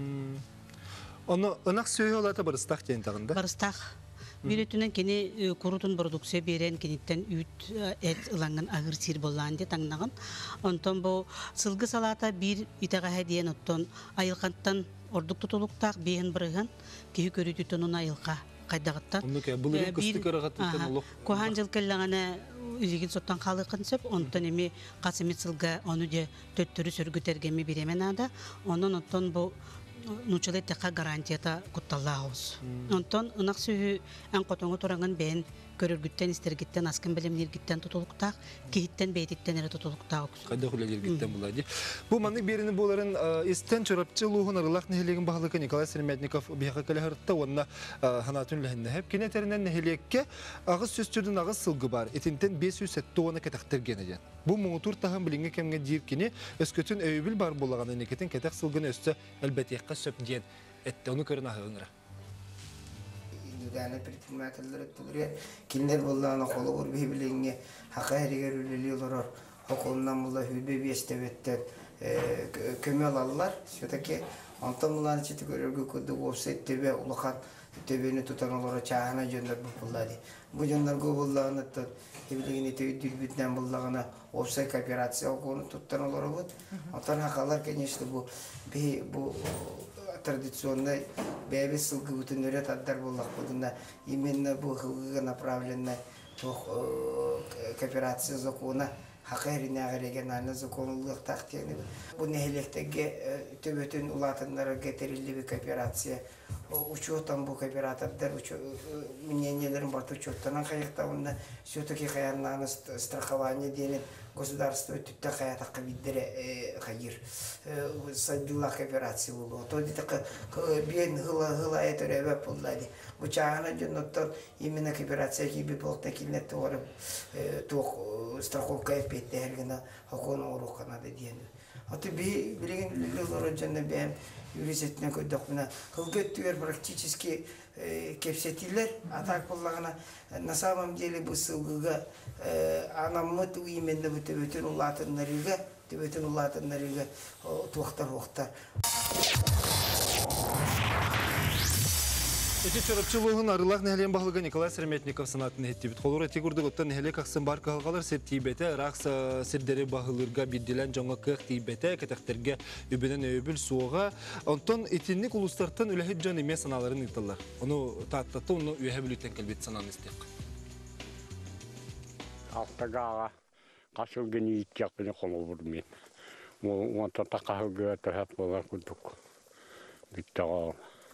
Оны ынак сөйө олата барыстак тен тагында. Барыстак. Биретүнен кени курутун продукция берен кенеттен үт эт ыланган агыр сир боллан де таңнаган. Онтон бу сылгы салата бир итага хедиен оттон айылканттан ордук тутулуктак бейин бырыган кеи көрүтүтөнүн айылка кайдагаттан. Онуке бул эми кысты көрөгөттөн улук. Кохан жыл келлагана үзүгүн соттан калыкын сөп, онтон эми касымет сылга ону же төттөрү сөргүтергеми биремен ада. Онун оттон бу нучалет така гарантията кутталлаабыз. Онтон ынак сүйү ан котоңу туранган бен көрөргүттен истергиттен аскын билимнергиттен тутулуктак, кииттен бейтиттен эре тутулуктак. Кайда хулелергиттен булады. Бу маны берини буларын истен чорапчылыгын ырылак нехелеген баглыгы Николай Сермятников бияка келердте онна ханатын лехне хеп кинетеринен нехелекке агыс сөстүрдүн агыс сылгы бар. Этинтен беш жүз сеттоны кетактырген экен. Бу муңутур тагын билинге кемге диркини өскөтүн өйбүл бар булганы некетин кетак сылгын өстө элбетте кашып ден этте ону көрүн агынгыра. Дәне предпринимательләр түгәрә киндер булланы колы бер библиңе хакайрыгә рүлеләр. Околнан булла хүбе бестебеттер көмел аллар. Шутаки антамлар чите көрөргө көдү офсет тебе улахан тебени тутаналар чаана жөндөр буллады. Бу жөндөр гө булланы тат библиңе түйдүр битнен буллагына офсет кооперация окуну тутаналар бут. Антан хакалар конечно бу бу традиционный бәбе сылгы бүтүнөрө таддар боллак будунда именно бу хылгыга направленный кооперация законуна хакайрына региональный законулук тактени бу нехелектеге төбөтүн улатындарга кетирилди кооперация учетом бу кооператордар мнениелерин бар учеттан кайыктабында все-таки каяннаны страхование денег государство түттө каятакка биддере хайыр саддилла кооперация болу то дитак бен хыла хыла этеребе буллади бу чагана жонноттон именно кооперация киби болта килнет торып ток страховка эпетергена хокону урукана деген аты би билеген лилер жонно бем юрисетне көдөкмүнө хылгеттүгер практически кепсетилер атак боллагана на самом деле бу сылгыга анаммыт именно бу төбөтөн улатыннарыга төбөтөн улатыннарыга туактар уктар Эти чорапчылыгын арылак нәһелен баһлыгы Николай Серметников санатын хеттибит. Холор эти гурдыгыттан нәһеле каксын бар калгалар септибете, ракс сирдери баһылырга биддилен жоңга кык тибете, кетектерге үбенен өбүл суга. Онтон этинник улустартан үләһит жан эме саналарын ыйталар. Ону тааттатты, ону үһә бүлүтен келбет сананы истек. Астагага кашылгын итчак менен колол бурмен. Мо онтон такагы тахат болар кудук. Биттага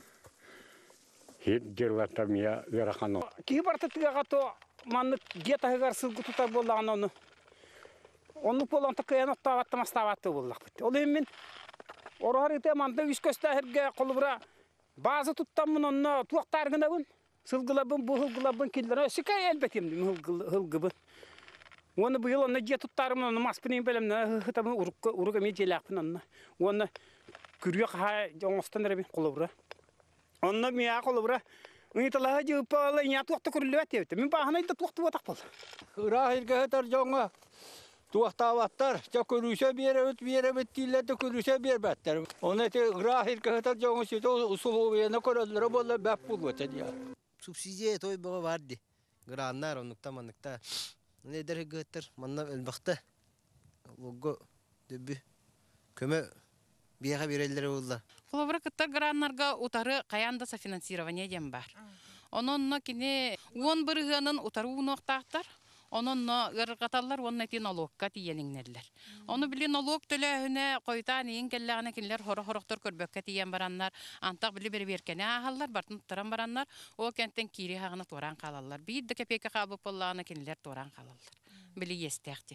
Хит дерлата мия верахано. Ки бартатыга гато манны гета хагар сылгы тутар боллаган оны. Оны болон такаян оттаватты мастабатты боллак бит. Ол эми орар ите манды үс көстәһерге колубра базы туттамын онны туактар гына бун. Сылгылабын бу сылгылабын киллер. Сикай элбетим хылгыбы. Оны бу ел оны гет туттарым оны маспынын белемне хытабы урукка уруга метелякпын онны. Оны күргө ха жоңостан ребин колубра. Онна мия колубра уйталаа жыпала ня туакта күрлөтөбүт. Мен бахана да туакта батак бол. Рахилге тар жоңга туактабаттар, чакырүшө беребит, беребит тилете күрүшө бербеттер. Оны те рахилге тар жоңга сөтө усулуяна көрөлөр болла бап болот дия. Субсидия той бага барды. Граннар онукта маныкта. Не дергеттер, манна элбакта. Лого дебби. Көмө бияга берелдер болду. Колобра кыттар граннарга утары каянда софинансирование дем бар. Ононно кини он бырыгынын утары уноктактар. Ононно ыргаталлар онна ти налогка тиелиңнерлер. Оны били налог төлөһүнө койтан эң келлегне кинлер хоро-хороктор көрбөккө тиен бараннар. Антак били бер беркене ахаллар бартын туран бараннар. Ол кенттен кири хагына туран калаллар. Бийди кепеке кабып боллагына кинлер туран калаллар. Били естектен.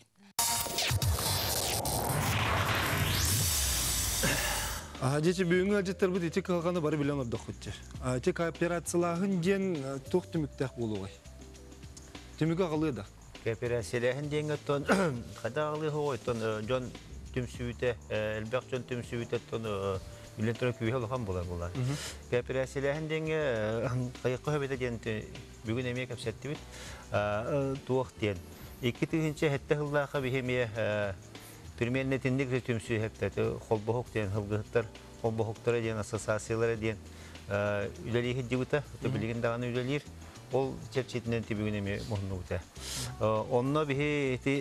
Ажечи бүгүнгө ажеттер бу ити калганы бары билен ордок хүчче. Ати кооперацияларын ден тук түмүктөх болугай. Түмүгө калыда. Кооперацияларын ден тон кадагылы хойтон жон түмсүйтө элбек жон түмсүйтө тон билетро күйөл хан болар булар. Кооперацияларын ден кайыкка хөбөтө ден бүгүн эме кепсеттибит. Тук ден. эки тыгынча хетте хыллака бихемие Примерно тендик түмсү хептаты холбохок ден хылгыттар, холбохоктары ден ассоциациялары ден үлелиге дебута, билеген даганы үлелир, ол чепчетинен тибигин эме мохну бута. Онно бихи эти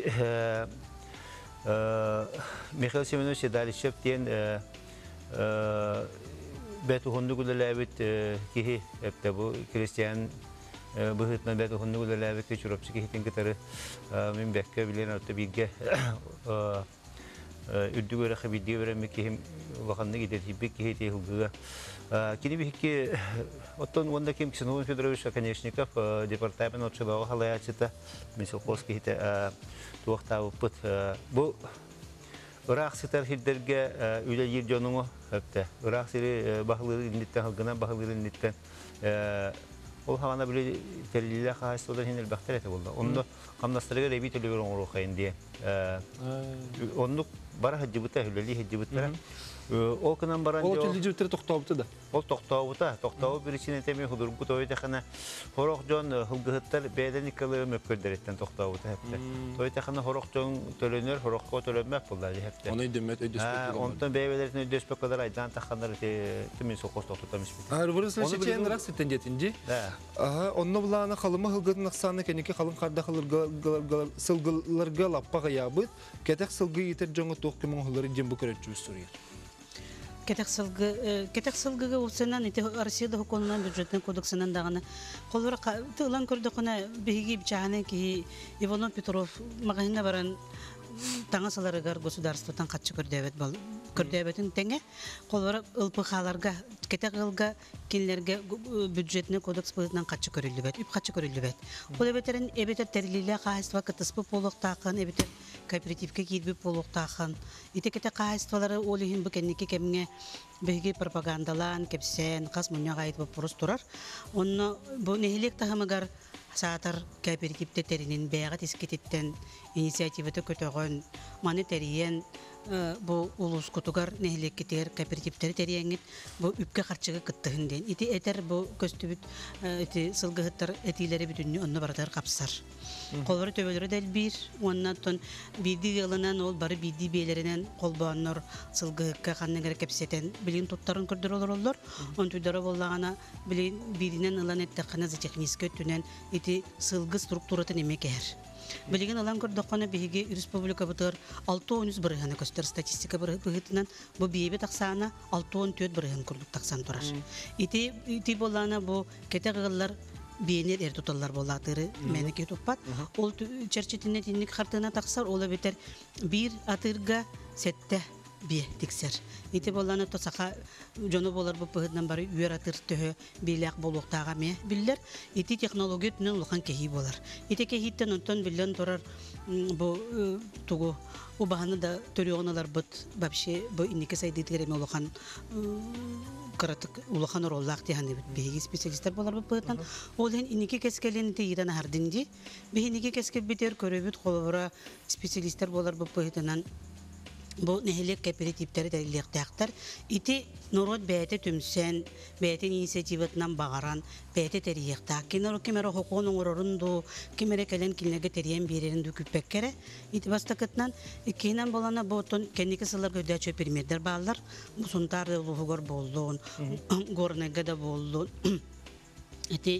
Михаил Семенович Седалищев ден бету хонду гулелебит кихи хепте бу крестьян быхытна бету хонду гулелебит чурапчы кихитин кытары мен бекке билен отто бигге Ürdügöre xabiddi vermek kim vaxandı gider hibik hiti hılgıga. Kini bihki oton onda kim Ксенофон Федорович Конечников департамент отшыбағы халаячыта Мисолковский хите туақтау пыт. Бұл Irak ситар хиддерге үле ер жонуңу хепте. Irak сири бахылыры индиттен хылгына бахылыры индиттен ол хағана біле тәрелілі қағайсы одан хен әлбәқтер әті болды. Онды қамнастырыға рәбей төлігер оңыру қайын дие. Онды бара хәджібіті, үлелі хәджібіті. Ол кынан баран Ол төлі жібіттері тоқтауыты да? Ол тоқтауыты. Тоқтауы бір ішіне тәмен құдырғы тойды қана хорақ жон хылғыттар бәйден икалы өміп көрдереттен тоқтауыты әпті. Тойды қана хорақ жон төлөнер, хораққа төлөнмәк болды әпті. Оны өйдемет өйдөспек. Онтан бәйбелерін өйдөспек қадар айдан таққандар түмен соқос тоқтатамыз бейді. Арбырысын шетен рақ сеттен жетінді. Онны бұланы қалымы хылғытын ақсаны кәнеке қалым қарда сылғыларға лаппаға ябыд, кәтәк сылғы етер жоңы тоқ кемің ғылары дем бұ көрәтчі өстірер. Кетек сылгыга усынан ите Россияда хукумнан бюджетный кодексынан дагана колора тылан көрдөкөнө биги бичаны ки Иванов Петров магазинга баран таңа саларыгар государствотан катчы көрдөбөт бол көрдөбөтүн теңе колора ылпы халарга кете кылга кинлерге бюджетный кодекс быытынан качы көрүлүбөт үп качы көрүлүбөт ол эбетерин эбетер терилиле кайства кытыспы полуктакын эбетер кооперативке кирби полуктакын ите кете кайствалары олихин бу кенники кемге беги пропагандалан кепсен кас муня гайт вопрос турар онно бу нехилек тахамагар саатар кооперативте теринин бэга тискетиттен инициативата көтөгөн маны териен бу улус кутугар нехилеккетер кооперативтери терияңит бу үпкө карчыгы кыттыгын ден ити этер бу көстүбүт ити сылгыттар этилери бүтүнү онно бардар капсар колбары төбөлөрү дел бир оннан биди ялынан ол бары биди бейлеринен колбоннор сылгыкка каннегер кепсетен билин туттарын көрдөр олорлор онтуйдары боллагана билин биринен ылан эттекана технический түнен ити сылгы структуратын эмекер Билеген алан көрдөккөне биһиги республика бытыр алты он бырыганы көстөр статистика быгытынан бу биебе таксана алты он төрт бырыгын көрдүк таксан турар. Ити ити болана бу кете гыллар бейнер эр туталлар болатыры менеке туппат. Ол черчетине тинник хартына таксар ол бетер бир атырга сетте бие тиксер. Ити боланы тосака жону болар бу пыгытнан бары үйөр атыр төһө билек болуктага ме биллер. Ити технология түнөн улхан кеһи болар. Ити кеһиттен онтон билен турар бу тугу убаханы да төрөгөнөлөр бут вообще бу инеке сайды тереме улхан каратык улхан роллак тияны бит биги специалисттер болар бу пыгытнан. Ол ен инеке кескелен тейден хардынди. Би инеке кескел битер көрөбүт колора специалисттер болар бу пыгытнан. Бу нехилек кооперативтери дәлилектәктәр ити народ бәйте түмсән бәйте инициативатынан багаран бәйте терияктә кинор кемеро хокуның урырынду кемере келен кинеге териен берерин дүкүппек кере ити бастакытнан икенен болана ботон кенеке сылар көдәчө примердер баллар мусунтар улугор болдун горнеге да болдун Эти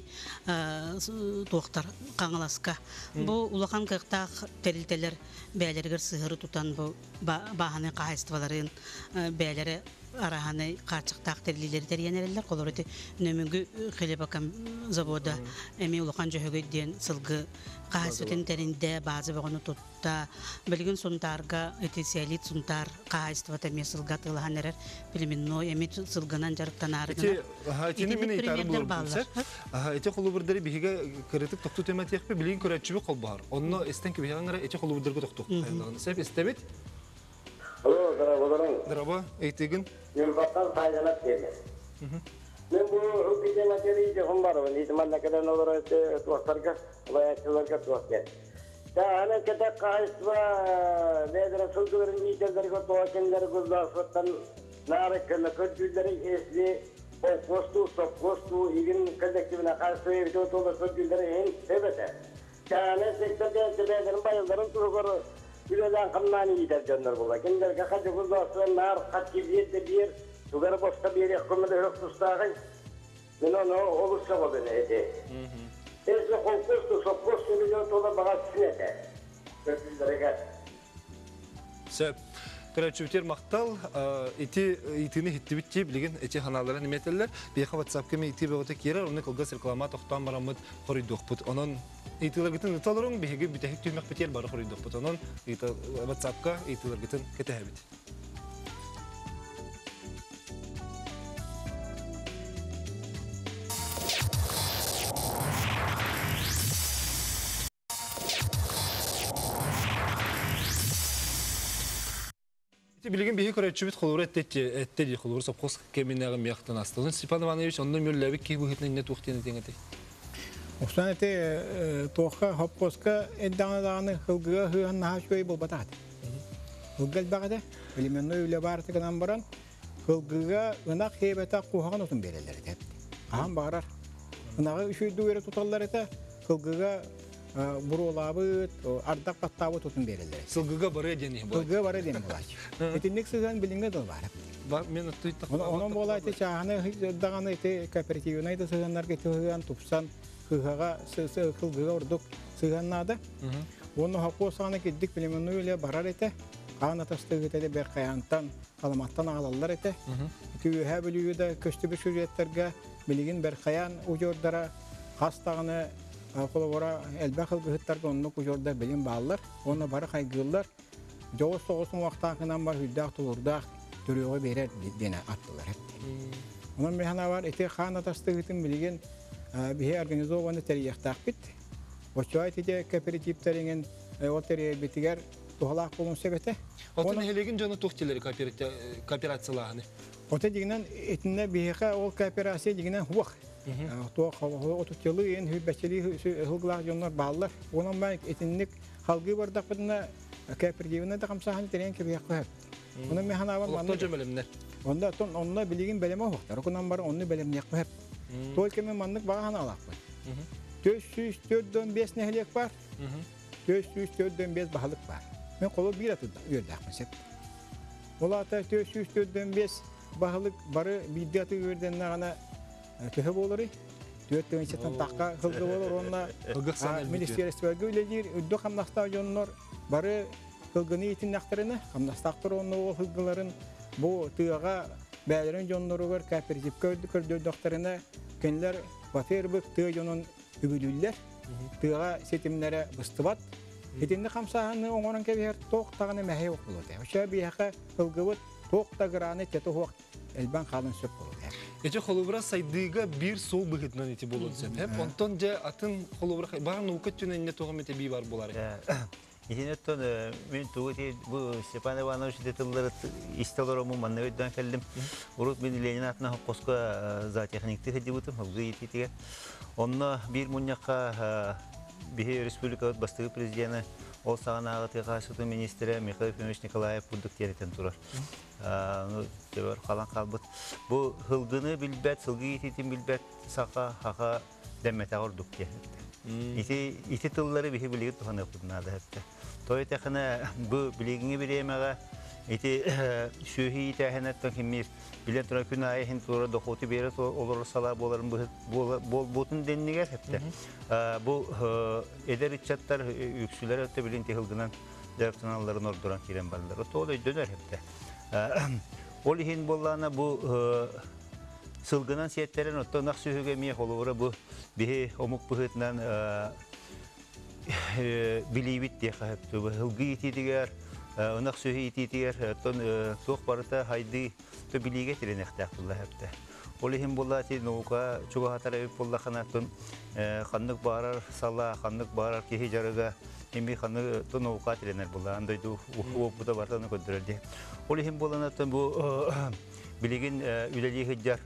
тоқтар қаңыласка. Бұл улахан қықтақ тәрілтелер бәлергер сығыры тұтан бұл бағаны қағайыстываларын бәлері араханы қачықтақ тәрілелері тәріенерелер. Қолыр өте нөмінгі қелебакам завода әме улахан жөгі ден сылғы қағайыстыватын тәрінде базы бағыны тұтта. Білген сұнтарға өте сәлит сұнтар қағайыстыват әме сылға тылған әрер біліменной әме сылғынан жарықтан арығына. Әтені мен айтары болар білсер. Эти холубырдары биһиге кырытык токту тематиякпе билин көрөчүбү кол бар. Онно эстен кебегаңара эти холубырдырга токтук. Сеп эстебит. Алло, здорово. Здорово, эйтигин. Мен бактан файдалап келди. Мен бу укки тематири жогон бар. Эти мандакадан олар эти туактарга, лаячыларга туактар. Да, ана кете кайсва ледер сылдырын нитердерге туакендер гуздасыттан нарыкны көчүлдөрү эсли Посту, посту, igen коллективна каршы өтө толор сөздүлөр эң себете. Жана секторден себеден байылдарын тургор билелен камнаны идер жөндөр болот. Кендерге качы гүлдөрсүн нар качы бирде бир, тугар бошка бир көмөдө өк тустагы. Мен аны олушка болду эти. Эсме конкурсту, сопосту биле толор бага синете. Сөздүлөргө. Сеп Көрәчүтер мақтал, ити итini хиттибитти билген эти ханалары неметеллер. Бияха WhatsApp кеме ити бөгөтө кирер, уны колгас реклама токтан барамыт хорыйдыкпыт. Онон итилергитин таларың биһиге битәһик түмәк битер бары хорыйдыкпыт. Онон ити WhatsAppка итилергитин кетәһәбит. Билген биһи көрөчүбүт холур эттети эттеди холур сопкос кеминеген мяктан астылын Степан Иванович ондан мөллөбүк ки бухетне туктен теңете. Осан эте тоха хопкоска эддаганы хылгыга хыган нахашой болбатат. Хылгал багада билименной үле барты гынан баран хылгыга ынак хебета кухаган отун берелер деп. Ам барар. Ынагы үшөйдү бере туталлар эте хылгыга бурулабыт, ардак паттабыт отун берелер. Сылгыга бары дени бу. Сылгыга бары дени булат. Этинник сыган билинге дол бар. Бар мен туйттак. Онон болат чаганы даганы эти кооперативный да сыганнар кетиган тупсан хыгага сы кылгыга ордук сыганнада. Оны хакосаны кеддик билименной эле барар эте. Кана тастыгыта бер каянтан каламаттан алалар эте. Түйһә билүдә көстүбү сүрөттерге билигин бер каян ужордара хастагыны колобора элбахыл гыттарга онну кужорда билим баллар, оны бары кайгыллар. Жоо согусун вактакынан бар хүддак турдак төрөөгө берер дene аттылар hep. Onun mehana var ete xana tastığıtın bilgen bir organizovanı teriyaqtaqbit. Oçay tide kooperativlerin o teriye bitiger tohlaq bolun sebete. Otun helegin jonu toxtileri kooperatsiyalarını. Ota diginen etinde biha o kooperasiya diginen huq. Toq otuz yılı en hübbeçeli hılglar jonlar bağlar. Onun ben etinlik halgı bardaq bidina kooperativine de kamsahan teriyen kebiyaq. Onun mehana var manna cömelimler. Onda ton onunla bilgin beleme hoqtar. Okundan bar onu belem yak hep. Tol keme manlık bağına alaq. dört yüz dört beş nehlek var. dört yüz dört beş bahalık var. Men kolu bir atı ördaq mesep. Ola ata dört yüz dört beş bahalık barı bir atı örden ana töheb olur. dört yüz çatan taqqa hılgı olur onunla. Ministeriyası göyledir. Üddü qamnaqta jonlar barı hılgını itin naqtarını qamnaqtaqtar onu o hılgıların bu tığağa bəylərin jonları kooperativ gördü gördü doktoruna kendiler baterbik tığ jonun übülüller tığağa setimlere bıstıbat etinde kamsahanı oğunan kebiher toq tağını məhe yok bulur. Oşa biyaqa hılgıvıt toq tağıranı teti hoq elban qalın söp bulur. Ece xolubra saydıga bir soğuk bıgıtnan eti bolun sen. Hep ondan ja atın xolubra bağın ukat tünenine toğum ete bir var bolar. İçinetton men tuğuti bu Stepan Ivanoviç detayları istalarımı manevden keldim. Urut men Lenin atına qoska zatexnikti hedibutum hızlı yetitiga. Onna bir munyaka bir respublika bastığı prezidenti o sağanağı teqasıtı ministri Mikhail Fyomiç Nikolayev bulduk tereten turar. Teber qalan qalbıt. Bu hılgını bilbet, hılgı yetitim bilbet saqa haqa demmete orduk diye. İti iti tılları bihi bilgi tuhan yapıdınlardı hepte. Toy tekine bu bilgiğini bireyemeye iti şühi itehenetten kimir bilen tura künayı hintura dokutu beri olur sala boların bol botun denniger hepte. Bu eder içatlar yüksüler öte bilin tehilginen dertanaların orduran kiren barlar. O toğda döner hepte. Olihin bollana bu sılgınan siyetlerin otta naq sühüge miye oluvura bu bihi omuk bıhıtnan bilibit diye kahepti. Bu hılgı itidiger, naq sühü itidiger, ton tuğ barıta haydi to bilige tirin ehtiyakullah hepte. Olihin bollati nuka çuga hatara evip bolla kanatın kanlık bağırar salla, kanlık bağırar kehi jarıga emi kanlık to nuka tirinler bolla. Andaydu uhu bu da barıtanı koduraldi. Olihin bollanatın bu biligin üleli hıccar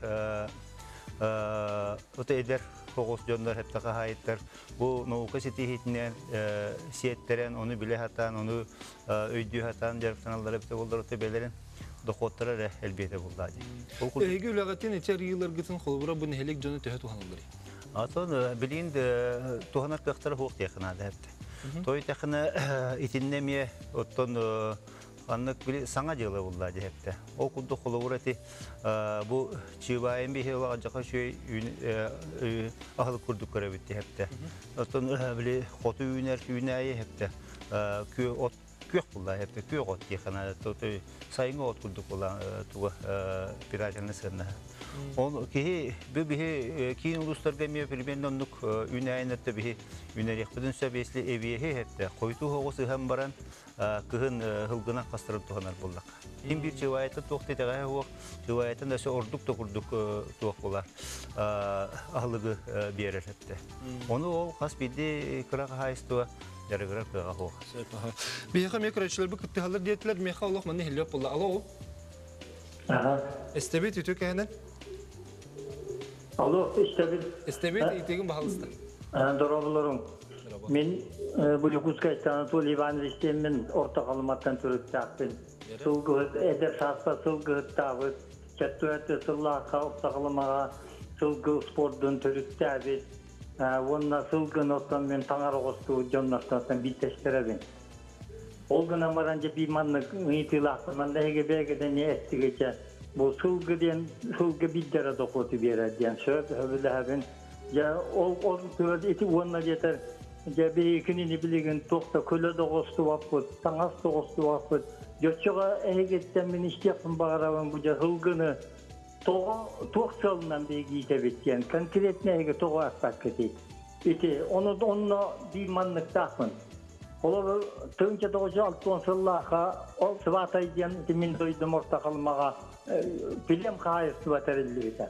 öte eder Hoğuz jonlar hep taqa hayetler. Bu nauka sitihitinden siyetteren onu bile hatan, onu öydüğü hatan jarıftanalları hep de bollar öte belerin dokotlara elbette buldadı. Ege ülagatin içer yıllar gitsin xolbura bu nehelek jonu töhet uhanılları. Aton bilin tuhanak beqtar hoq yakınadı hep de. Toy takına itinnemeye otton anlık bile sana cılı buldadı hep de. O kudu xolburati bu çibayın bir heva acaka şey ahıl kurduk görebitti hep de. Otton bile xotu üner ünayi hep de. Kü ot kök bulda hep de kök ot yakına totu sayın ot kurduk olan tuğa pirajanı sırna. On ki bir bir kiin uluslar gemiye filmin onluk ünaynet de bir ünayek budun sebesli eviye hep de koytu hoğusu hem baran kıhın hılgına kastırıp tuhanar bullak. Hem bir rivayette toqti de hoq rivayetten de şu orduk da kurduk tuğ bular. Ahlığı birer hep de. Onu o has bidi kırak haystu yarıgırar kıra hoq. Bir yakam ekrançlar bu kıttihalar diyetler meha Allah manne hillap bulla. Alo. Aha. Estebet ütü kehnen. Alo, istebet. Estebet itegin bahalısın. Doğrabılırım. Men bu Yakutska Anatoliy Ivanovich'ten men orta kalımattan türüp taptım. Sılgı eder saspa sılgı tavı çattuatı sıllaqa orta kalımağa sılgı sportun türüp taptım. Onunla sılgı nottan men tanar oğustu jonnastan bitteştere ben. Olguna maranca bir manlık ıйtılaqtı. Manda hege belgeden ne ettigeçe. Bu sılgı diyen sılgı biddere dokutu bere diyen söp öbürle haben. Ya o tüvedi eti onunla yeter. Ya bir ikini bilgin toqta köle doğustu vapıt, tanas doğustu vapıt. Göçüğa egetten ben iştiyakın bağıravın bu ya hılgını toq salından belki itebet diyen. Konkret neyge toğa atpak eti. Eti onu onunla bir manlık takmın. Олар тыгын тоғыз жүз алтын сыллаға ол сыбатай ден тимин дойдым орта қалмаға пилем қайыр сыбатарылды.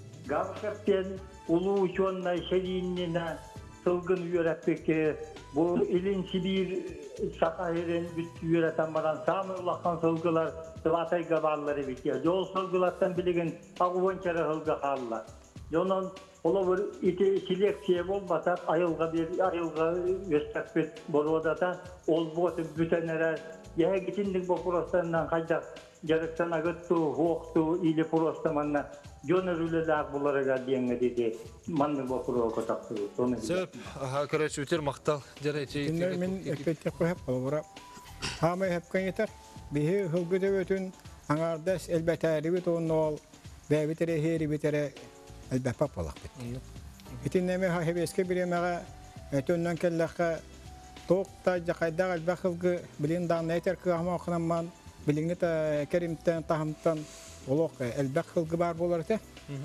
Гавшаптен улу ученной шериннена сылгын үйерәппеке бұл илин Сибир сақайырын бүт үйерәтен баран самы ұлаққан сылгылар сыбатай габалары бекер. Жол сылгылаттан білеген ағуанчары сылғы қалылар. Жонын олар ите селекция болбатат айылға бер айылға өстәппет бородата ол боты бүтәнәрә яһа гитиндик бу простаннан кайда жарыктан агытту хокту или просто манна жонөрүлөлөр буларга деңге деди манны бу прого такты соны Сөп, аха короче үтер мактал жарайчы. Мен эпетте кояп болора. Хамы хепкен етер. Бихи хылгыды өтүн аңардас элбетәри бит онол бәбитере хери битере элбәпә болак бит. Итиннеме ха хебеске биремәгә өтөннән келләхә токта жакайда элбәхылгы билин даннайтер кыгама ханаман билиңне та керимтен тахамтан олок элбәхылгы бар болар те.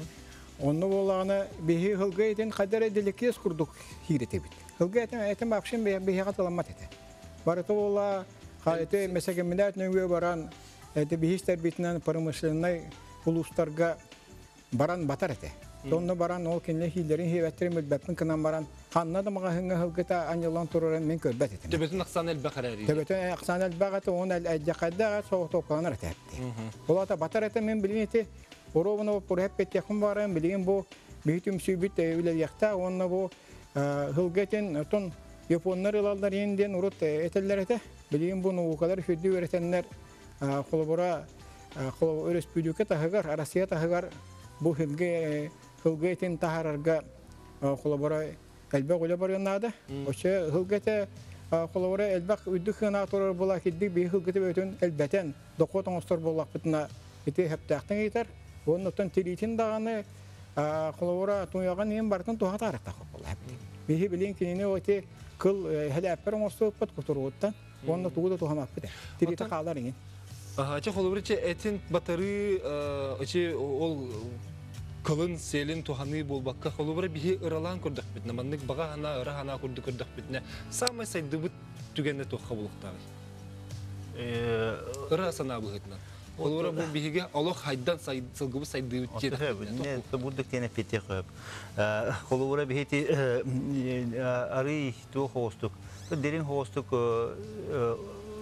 Онны болаганы бихи хылгы итен кадәр дилекес курдук хирете бит. Хылгы итен әйтем акшын бихи каталамат ите. Барыты бола халете месеге минат нөңгө баран эти бихистер битнен промышленный улустарга баран батар ите. Онны баран ол кенле хилерин хебеттерим бәппин кынан баран ханна да мага хыңга хылгыта аньялан турырын мен көрбәт ите. Төбөтүн аксан элбәхәри. Төбөтүн аксан элбәгәте он әҗәкәдә соң топканар ите. Олата батар ите мен билин ите. Оровно порепет якын барын билген бу битүм сүбит үлел якта онны бу хылгытен тон японнар илалдар енден урут этеллер ите. Билген бу ну кадәр хүдди өретеннәр холобора холо өрес бүдүкә тагар Россия тагар бу хилге хылгытен тахарга холобора элбә гөле барганнада. Оча хылгыта холобора элбәк үдүкәна торыр була кидди би хылгыты өтөн элбәтен докотон остор булак битна ите хептәхтен итер. Оннотон тиритин даганы холобора туяган ем бартын тухатар тахып була. Бихи билин кинене оте кыл хәләппер моступ пат кутуруттан онно тугуда тухамап бите. Тирита калдар иген. Аха, ча холобриче этин батары оче ол кылын селин туханы болбакка холобра бихи ыралан көрдүк битне. Маннык бага хана ыра хана көрдүк көрдүк битне. Самый сайдыбыт түгенне тухка булуктагы. Э, ыра сана булгытна. Олора бу биһиге олох хайдан сылгыбы сайды үтче. Не, то будук тене пете кып. Э, олора бихити ары то хостук. То дерин хостук э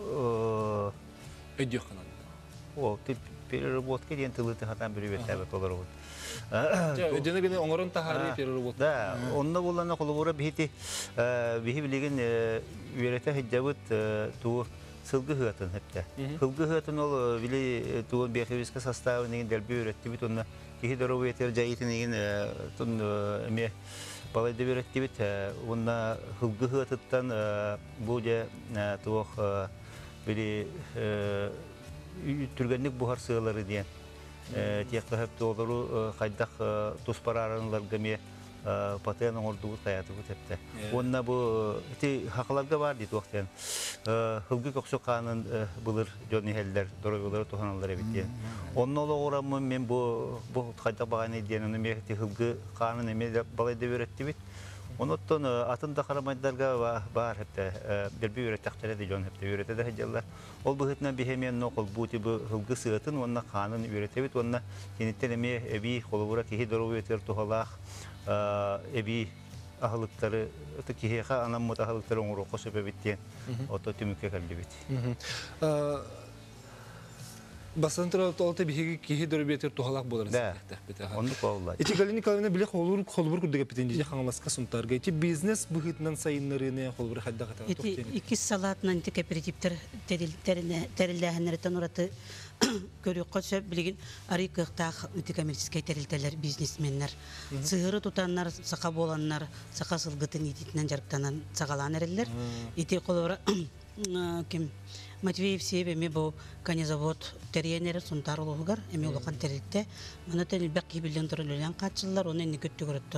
өдө канан. О, ты переработка ден тылыты хатан биребет табат олора бу. Өдөнө генә оңорон тахары переработка. Да, онна буллана олора бихити бихи билеген үйрәтә хиҗабыт ту сылгы хатын хепте. Сылгы хатын ол били туон бехевиска составы неген дәлбе өйрәтте бит онна кихи дорогы етер жайыты неген тун эме балайды өйрәтте бит онна сылгы хатыттан бу же туох били түргәнлек бухар сыйлары дигән. Тиякта хепте олару кайдак туспарарынларга ме патен ордугут каятып өтепте. Онна бу ти хакларга бар ди токтен. Хылгы коксоканын булыр жони хеллер дорогулар тоханалар битте. Онна орамын мен бу бу кайда баганы денени ме ти хылгы канын эме балайды өйрәтте бит. Оноттон атында карамайдарга бар хепте берби өйрәттәктәре ди жон хепте өйрәтә дә хәҗәлләр. Ол быгытна бихемен нокол бути бу хылгы сыгытын онна канын өйрәтә бит онна кенеттелеме эби колубура кихи дорогу өтер тохалах эби ахлыктары это кихеха анам мутахлыктары оңро косып биттен ото түмүккө келди бит. Басантра толты биһиги кихи дөрбетер тухалак болар. Да. Онды коллай. Ити Галина Николаевна биле холур холбур күдөгө питенди хаңласка сунтарга. Ити бизнес быгытнан сайыннарыны холбур хадда ката. Ити iki салатнан ити кооперативтер терилтерине терилдәһеннәртен ураты көрүк коча билген ари кыктак ити коммерческий терилтелер бизнесменнер. Сыгыры тутаннар, сака боланнар, сака сылгытын итинен жарктанан сагалан эреллер. Ити колора ким Матвеев себе ми бу конезавод теренер сунтар улугар эми улукан терилте. Мана телбек кибилен төрөлгөн катчылар оны никөттүгөрөттөн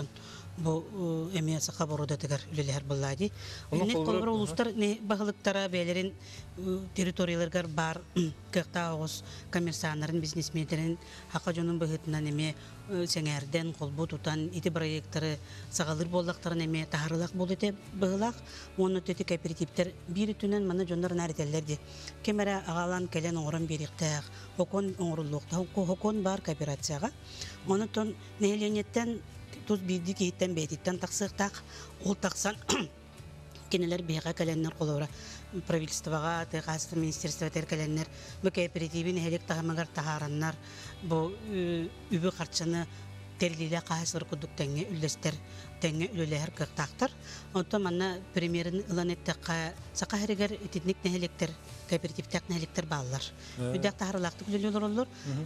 бу эмия саха борода тегер үлелер буллади. Инне колбар улустар не багылыктара бәлерин территорияларга бар кырта огыз коммерсаннарын бизнесмендерин хака жонун быгытынан эме сеңерден колбу тутан ити проекттары сагалыр боллактарын эме тахарылак болду деп быгылак оны тети кооперативтер бир түнен мана жондар нарителлерди кемера агалан келен оңорон бериктак окон оңорлукта окон бар кооперацияга онутон нейленеттен туз бирди кейттен бетиттен таксыктак ол таксан кенелер бияга каленнер колора правительствога тегастр министерство теркаленнер бу кооперативин хелек тагамагар тахараннар бу үбү карчыны терлиле кайсыр кудук теңе үллестер теңе үлелер кыктактар онто манна премьерин ыланеттакка сакахерегер этник нехелектер кооперативтак нехелектер баллар үдак тахарлакты үлелер олор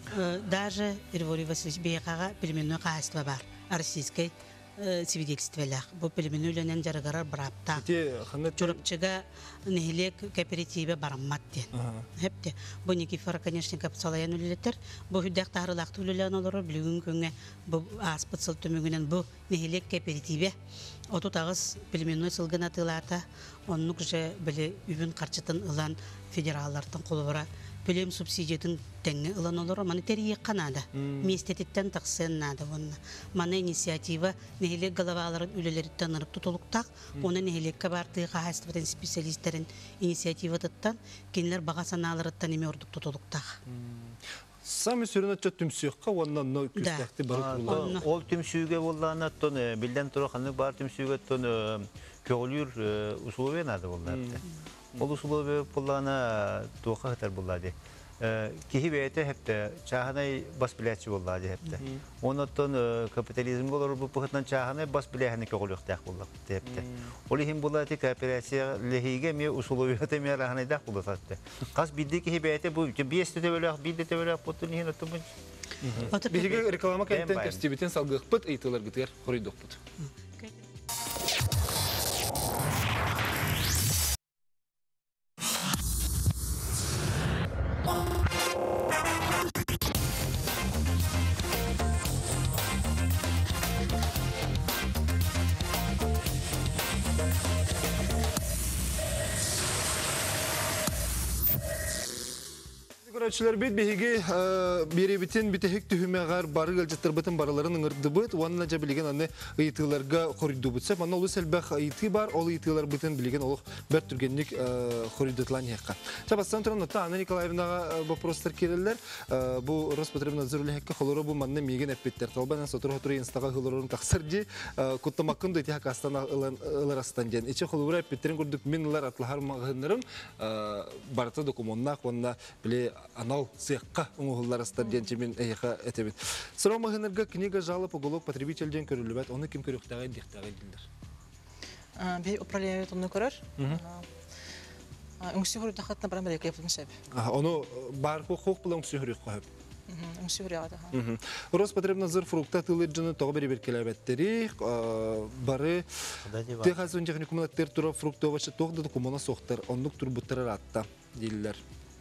даже Григорий Васильевич бияга пельменной кайство бар российской свидетельствелях. Бу пельменной ленен жарыгарар барапта. Чурупчыга нехилек кооперативе барамматти. Хепте. Бу Никифор, конечно, капсалаян үлелеттер. Бу хүддак таарылакты үлелен олору билүүн күнгө бу аспыт сылтымүгүнөн бу нехилек кооперативе оту тагыз пельменной сылгына тылата. Оннук же биле үбүн карчытын ылан федераллардын колубара пөлем субсидиятын теңе ылан олору маны терие канада. Местетиттен таксын нада вонна. Маны инициатива нехилек головаларын үлелерден ырып тутулуктак, оны нехилекке барды кайсыбытын специалисттерин инициатива тыттан, кенелер бага санааларыттан эме ордук тутулуктак. Сами сүрүнөт түмсүкка оннан күстәкти барып булган. Ол түмсүгө болланы тон билден тура ханы бар түмсүгө тон көгүлүр условия нада болларды. Ол условия болланы тока хатар боллады. Кихи бейте хепте чаханай бас билечи боллады хепте. Онотон капитализм болор бу пухтан чаханай бас билехне көгүлүктак боллак хепте. Оли хим боллаты кооперация лехиге ме условия теме раханайда боллатты. Кас бидди кихи бейте бу бесте төбөлөк бидде төбөлөк потун хин отумун. Биге реклама контент кастибитен салгыкпыт ыйтылар гытер хоройдокпут. Görüşçüler bit bihiги беребитин битехик түһүмөгөр бары галжыттыр бытын бараларын ыңырды быт, онна жа билген аны ыйтыларга хорuydu бутса, мана улы селбах ыйты бар, ол ыйтылар бытын билген олук бер түргенник хорuyduтлан якка. Чабастан туран ата Анна Николаевнага вопростар келелер. Бу Роспотребнадзорлыгка холору бу манна меген эппеттер талбанан сотур хотур инстага холорун таксырды, куттамакын да тиха кастана ыларастан ден. Иче холора эппеттерин көрдүк минлар атлахар магынырым барта документна онна биле анал сыйакка оңолларыстар денчемен эйха этебит. Сыроо магынырга книга жалоб уголок потребительден көрүлүбөт, оны ким көрүктагы диктагы дилдер. А бе управление оны көрөр. Үңсү хүрү тахатна барам берек яптым сеп. А оны бар хукук булан үңсү хүрү коюп. Үңсү хүрү ада. Роспотребнадзор фрукта тылыжыны тогы бери беркелебеттери бары техазын техникуматтер тура фруктовачы тогды документа соктар, онлук турбуттар атта дилдер.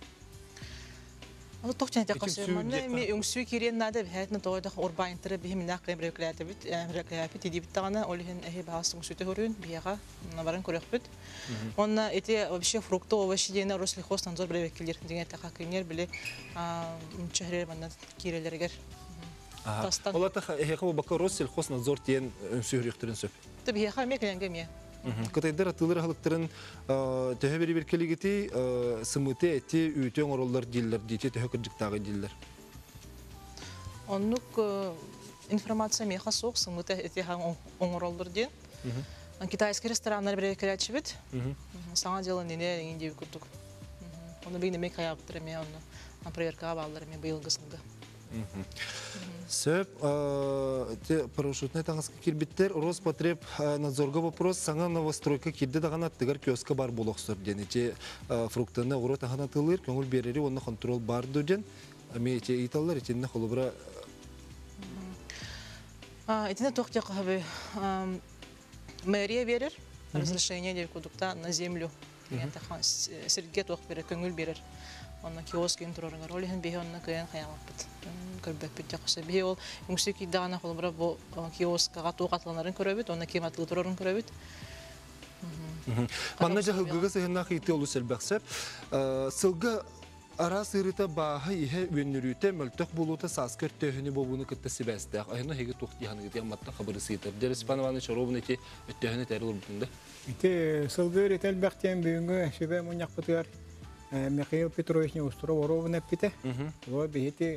Ол тохтен текасы мана ми үңсү кирен нада бәтне тойда урбайнтыры бихимнак кемрекләте бит рекләпи тидип тагына олихен эхе баасың сүтө хүрүн бияга набарын көрөкбүт. Онна эти вообще фрукты овощи дена Рослехознадзор бревекилер деген такакенер биле чехре мана кирелергер. Тастан. Олата эхе бака Рослехознадзор тен үңсү хүрүктөрүн сөп. Теп бияга мекленге ме. Кытайдар атылыр халыктарын төһө бери беркелигити сымыты эти үтөң ороллар диллер дите төһө кырдыктагы диллер. Оннук информация меха сок сымыты эти хаң оңороллар ден. Китайский рестораннар беркелечи бит. Саңа дело нене инде күттүк. Оны бигне мек аяктыр ме оны проверка баллар ме быйылгысында. Сөп, те парашютный таңызғы кирбиттер, Роспотребнадзорга вопрос, саңа новостройка кирді дағана аттығар киоска бар болуқсыр дені. Те фруктаны ұғыры тағана тылыр, көңіл берері, оны контрол бар дөден. Әме ете италар, етеніне қолыбыра... Етіне тоқтя қағабы мэрия берер, разрешение деп кудукта на землю клиент сирге туох берер көңүл берер онна киоск ин турарыңар ол хэн бе онна кыян хаягаппыт көрбөппүт жакшы бе ол үңсү кидагана холбура бу киоскага тугатланарын көрөбүт онна кематлы турарын көрөбүт. Манна жахылгыга сыгынна хыйты олу сэлбэксеп сылга ара сырыта баһа ihe өннүрүтэ мөлтөх булута саскер төһүнү бобуну кытта сибэстэ айна хеге тухтиханы гыты аматта хабары сыйтыр дерс панаваны чоробун эти төһүнү терил бутунда ите сылгыр этел бактен бүгүнгө шебе муньяк бутугар Михаил Петрович Неустро воровна пите вот бихити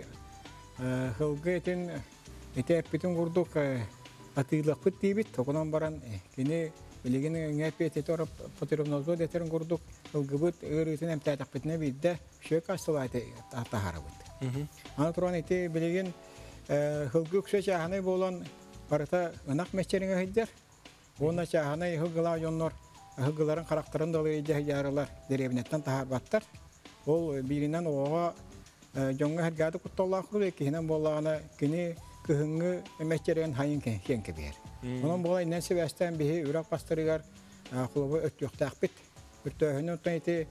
хылгы этен эте питин гурдук атыйлак питибит токунан баран кини билигин ngepet etor Петровнозо детерин гурдук хылгыбыт ырытын эмтатак питне бидде шөк асылайты атахарабыт аны туран эте билигин хылгы күсө чаханы болон барата ынак мечериңе хиддер она чаханы хылгыла жоннор хылгыларын карактарын долы жарылар деревнеттен тахарбаттар ол биринен ого жоңга хергады кутталла куру экинен боллагана кини кыһыңы мечерен хайын кенке бер онон бола инен себестен бихи үрак пастырыгар кулубу өттүктакпит өттөһүнө тайты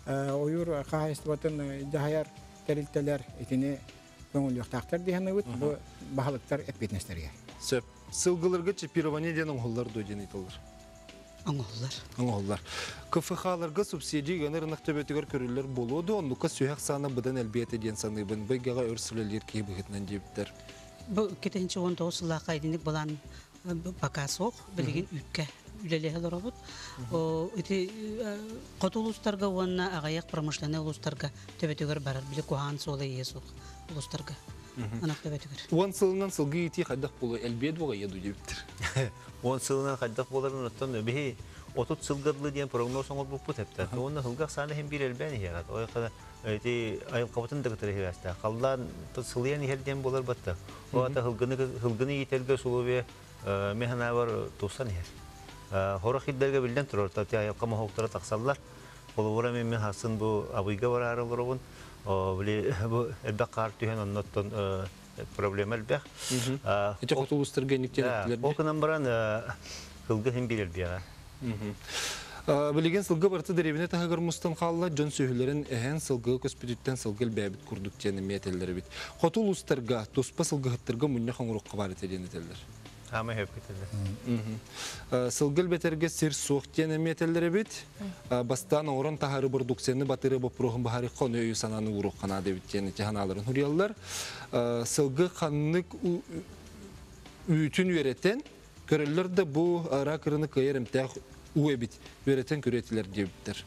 оюр кайыстыбатын жахаяр терилтелер итини көңүлүктактар диханыбыт бу бахалыктар эпитнестерге сөп сылгыларга чипирование ден оңголлар дойден италар оңголлар оңголлар КФХ-ларга субсидия генер нактөбөтүгөр көрүлөр болуду оннука сүйөк саны быдан элбете ден саныбын быгага өрсүлөлөр кийбигитнен жептер бу кетенчи он тогуз сылака идиник булан бакасок билигин үккө үлелехелер робот о эти котулустарга онна агаяк промышленный улустарга төбөтүгөр барар биле кухан солы есок улустарга анак төбөтүгөр он сылынан сылгы ити кайдак болу элбет бога еду жептер он сылынан кайдак боларын оттон бихи отут сылгырлы деген прогноз оңор буппут хепте онна хылгак саны хем бир элбен ягат ой када эти айыл кабатын да кытыры хеваста калдан сылыян хелден болар батта оата хылгыны хылгыны ителге сулубе механа бар тусан хер хорох хиддерге билден турар тати айыл кама хоктора таксаллар болура мен хасын бу абыйга барарылырыбын били бу элбакар түйен онноттон проблема элбек эти котулустарга никтелер окунан баран хылгы хем бир элбега Билеген сылгы барты деревине тахагар мустан халла жон сөйлерин эхен сылгы көспүтүттен сылгыл бәбит курдук жені метеллери бит. Хотул устарга, туспа сылгыттарга мунья хоңурукка бар етеден етелер. Ама хеп етелер. Сылгыл бетерге сир суық жені метеллери бит. Бастан оран тахары бурдуксені батыры бопруғын бахары хон өйі сананы уруқ қана дебит жені жаханаларын хуриялар. Сылгы қаннык үйтін веретен көрелер де bu ara kırını kayar emtah uebit vereten küretler diyebilir.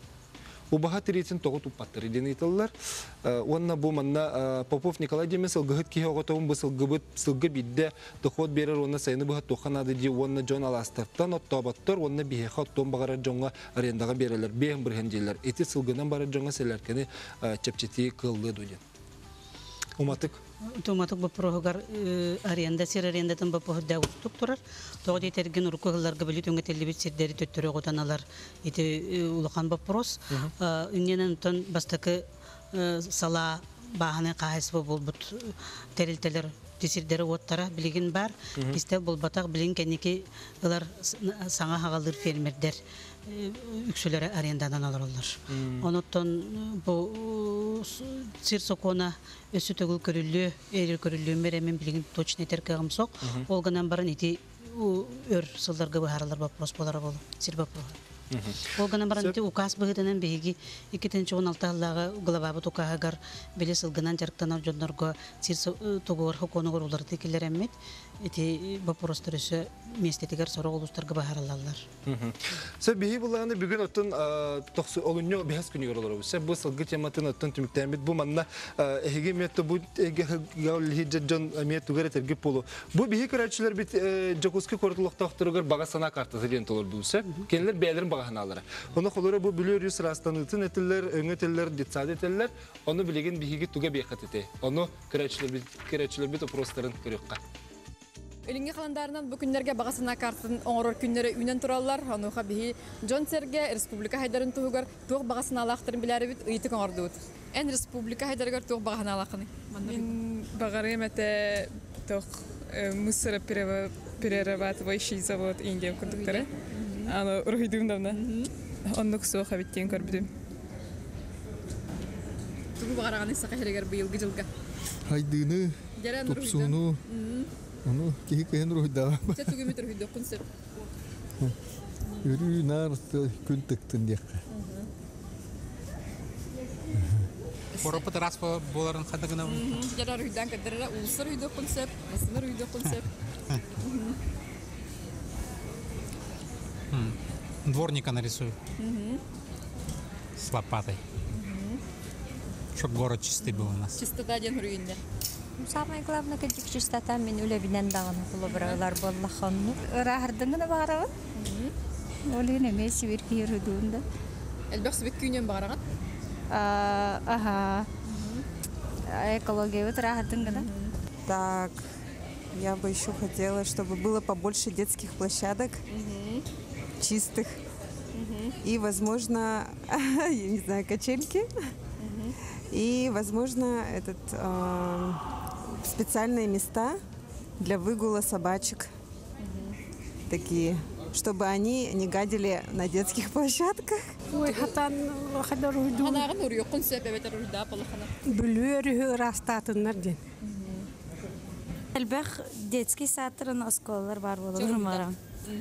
Bu bahat ritin toğut upattır deni itallar. Onna bu manna Popov Nikolay demiş sılgıt ki hoğatım bu sılgıbıt sılgı bidde dohot berer onna sayını bahat toxanadı diye onna John Alastar'tan o tabattır onna bihe xattom bagara jonga arendaga bereler behem bir henceler. Eti sılgınan bara jonga selerkeni çepçeti kıldı doyan. Umatık. Томатык бу прогар аренда сер арендатын бу да устук турар. Тоғды терген уркугаларга билет өңгөтелбит сирдери төттөрө котаналар. Эти улахан вопрос. Үнненен тон бастакы сала баһаны кайсы болбут терилтелер тисирдери оттара билген бар. Бизде болбатак билин кенеки алар саңа хагалыр фермердер үксөлөрө арендадан алырлар. Оноттон бу сир сокона өсү төгүл көрүлү, эрил көрүлү меремен билген точно теркегим сок. Олганан барын ити өр сылдарга бааралар вопрос болар болу. Сир вопрос. Олганан барын ити указ быгытынан беги экинчи он алты жылдагы глава тукагар биле сылгынан жарктанып жоннорго сир тогор хоконогор улар текелер эммет. Эти вопростар өсө местетигер сорок улустарга бааралалар. Сэ бихи буланы бүгүн оттон токсу олуньо бехас күнү көрөлөр. Сэ бу сылгы тематын оттон түмүктәмит бу манна эге метто бу эге гал хиджон метто геретер болу. Бу бихи карачылар бит жокуски кортулукта октургар бага сана картасы ден толор булса, кенлер бээлерин баганалары. Ону холора бу билөр сырастан ытын этиллер, өңөтеллер, детсад этиллер, ону билеген бихиги туга бехат эте. Ону карачылар бит карачылар бит опростарын көрөкка. Элинге каландарынан бу күннәргә багасына картын оңорор күннәре үнен тураллар. Ануха бихи Джон Серге республика хайдарын тугар туг багасына алактырын биләре бит ыйты коңордут. Эн республика хайдаргар туг багасына алакыны. Мен багары мете туг мусор перерабатывающий завод Индия курдуктары. Аны уройдумдамна. оннук суох абиттен көрбүдүм. Тугу багараганы сака херегер быйылгы жылга. Хайдыны, тупсуну, onu kihi kehen ruhda. Sen tugu meter hüdde konsept. Yürü nar gün tıktın diye. Korupa teras boların kadagına. Jarar hüdden kadara uluslar hüdde konsept, nasıllar hüdde konsept. Дворника нарисую. С лопатой. Чтоб город чистый был у нас. Чистота ден хурюнде. Самое главное, как чистота, мен үлебинен даганы булабыралар боллаханны. Рахардыңына барабы? Олene меси бир кирдүндө. Элбекс бек күнөн бараган? А, ага. Экология вот рахардыңына. Так, я бы еще хотела, чтобы было побольше детских площадок, чистых. И, возможно, я не знаю, качельки. И, возможно, этот, э, специальные места для выгула собачек. Такие, чтобы они не гадили на детских площадках. Ой, хатан хадару. Ханаган урю концепт бетер урда полхана. Бүлөр растатыннар ден. Элбэх детский садтарын осколалар бар болуп урмарам.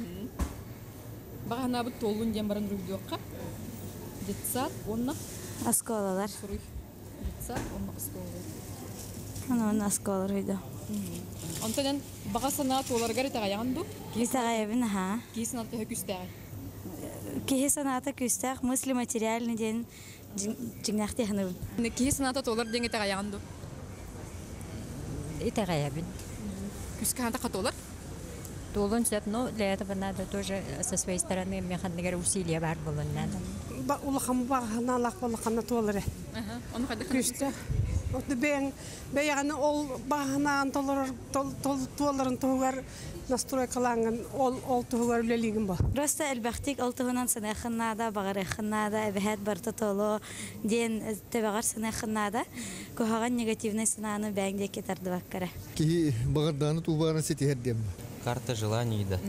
Багана бу толун ден баран рүйдөкка. Детсад, онна осколалар. Детсад, онна осколалар. Ана осколалар үйдө. Антонен багасына толарга тагайганду. Кисагайбын ха. Кисна та хөкүстәгәй. Кисаната күстәк мысли материальный ден жиңнахты ханы. Не кисна та толар денге тагайганду. Итагайбын. Күскәнтә католар. Толун сет, но для этого надо тоже со своей стороны механизм усилия бар болон надо. Ба улахам багана лак балакана толары. Ага, аны кайда күстә. Вот бен беяганы ол баганан толар тол толарын тогар настройкаланган ол ол тогар лелигин ба. Просто элбахтик алтыгынан санахнада багарахнада бехат барта толо ден тебагар санахнада кохаган негативный сананы бәңде кетәрде баккара. Ки багарданы тубарны сети һәддем. Карта желаний, да.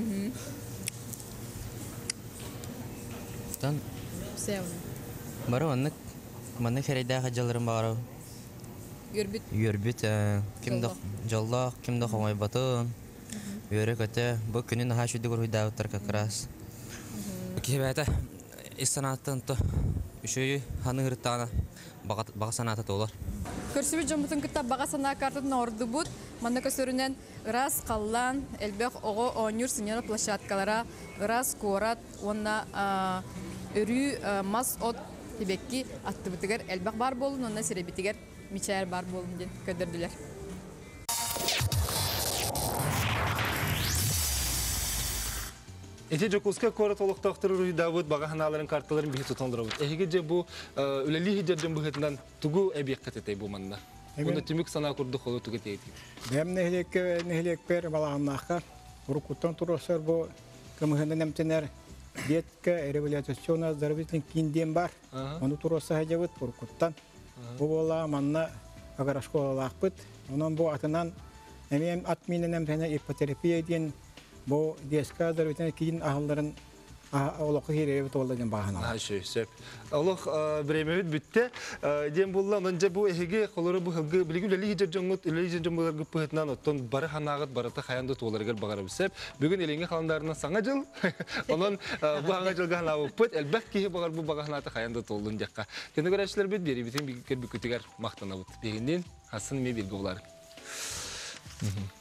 Тан Сәү. Бару аннык маны фәридә хаҗаларым бару. Йөрбит. Йөрбит, кимдә җаллах, кимдә хомай батын. Йөрек әтә, бу көнне хашуды күрүдә утыр как раз. Кибәтә истанаттан то үшөй ханы гыртана багасаната толар. Көрсүбү жомутун китап багасана картын орду бут. Манда көсөрүнөн раз каллан, элбек ого онюр синьора площадкалара, раз корат, онна өрү мас от тибекки аттыбытыгар элбек бар болун, онна серебитигер мичайр бар болун ден көдөрдүлөр. Эти жокуска корот олуктактыруу Давыд баганаларын карталарын бихи тутандырабыт. Эһиге же бу үлели хиджерден бухетинен тугу эбек катетей бу манда. Уны түмүк сана курду холу тугу тейти. Бем нехлек нехлек пер балааннаха урукуттан туросор бу кымыгынан эмтенер детка революциона зарбитин кинден бар. Аны туроса хажабыт урукуттан. Бу бола манна агар школалакпыт. Онон бу атынан эмем атминен эмтене ипотерапия ден бу детска зарбитин кин ахалларын Олоқы херебет олдеген бағана. Ашы, сөп. Олоқ біремевет бүтті. Дем болла, онжа бұл әйге қолыры бұл ғылғы білгі үлелі хижер жоңғыт, үлелі хижер жоңғыларға пұхетінен оттон бары ханағыт, барыты қаянды тоғыларығыр бағарып сөп. Бүгін еліңе қаландарынан саңа жыл, онын бұл аңа жылға ғана бұппыт, әлбәк кейі бағар бұл бағанаты қаянды тоғылын жаққа. Кені көрәшілер бет бері бітін бігікер бүкітігер мақтана бұт. Бегінден, асын ме бергі олар.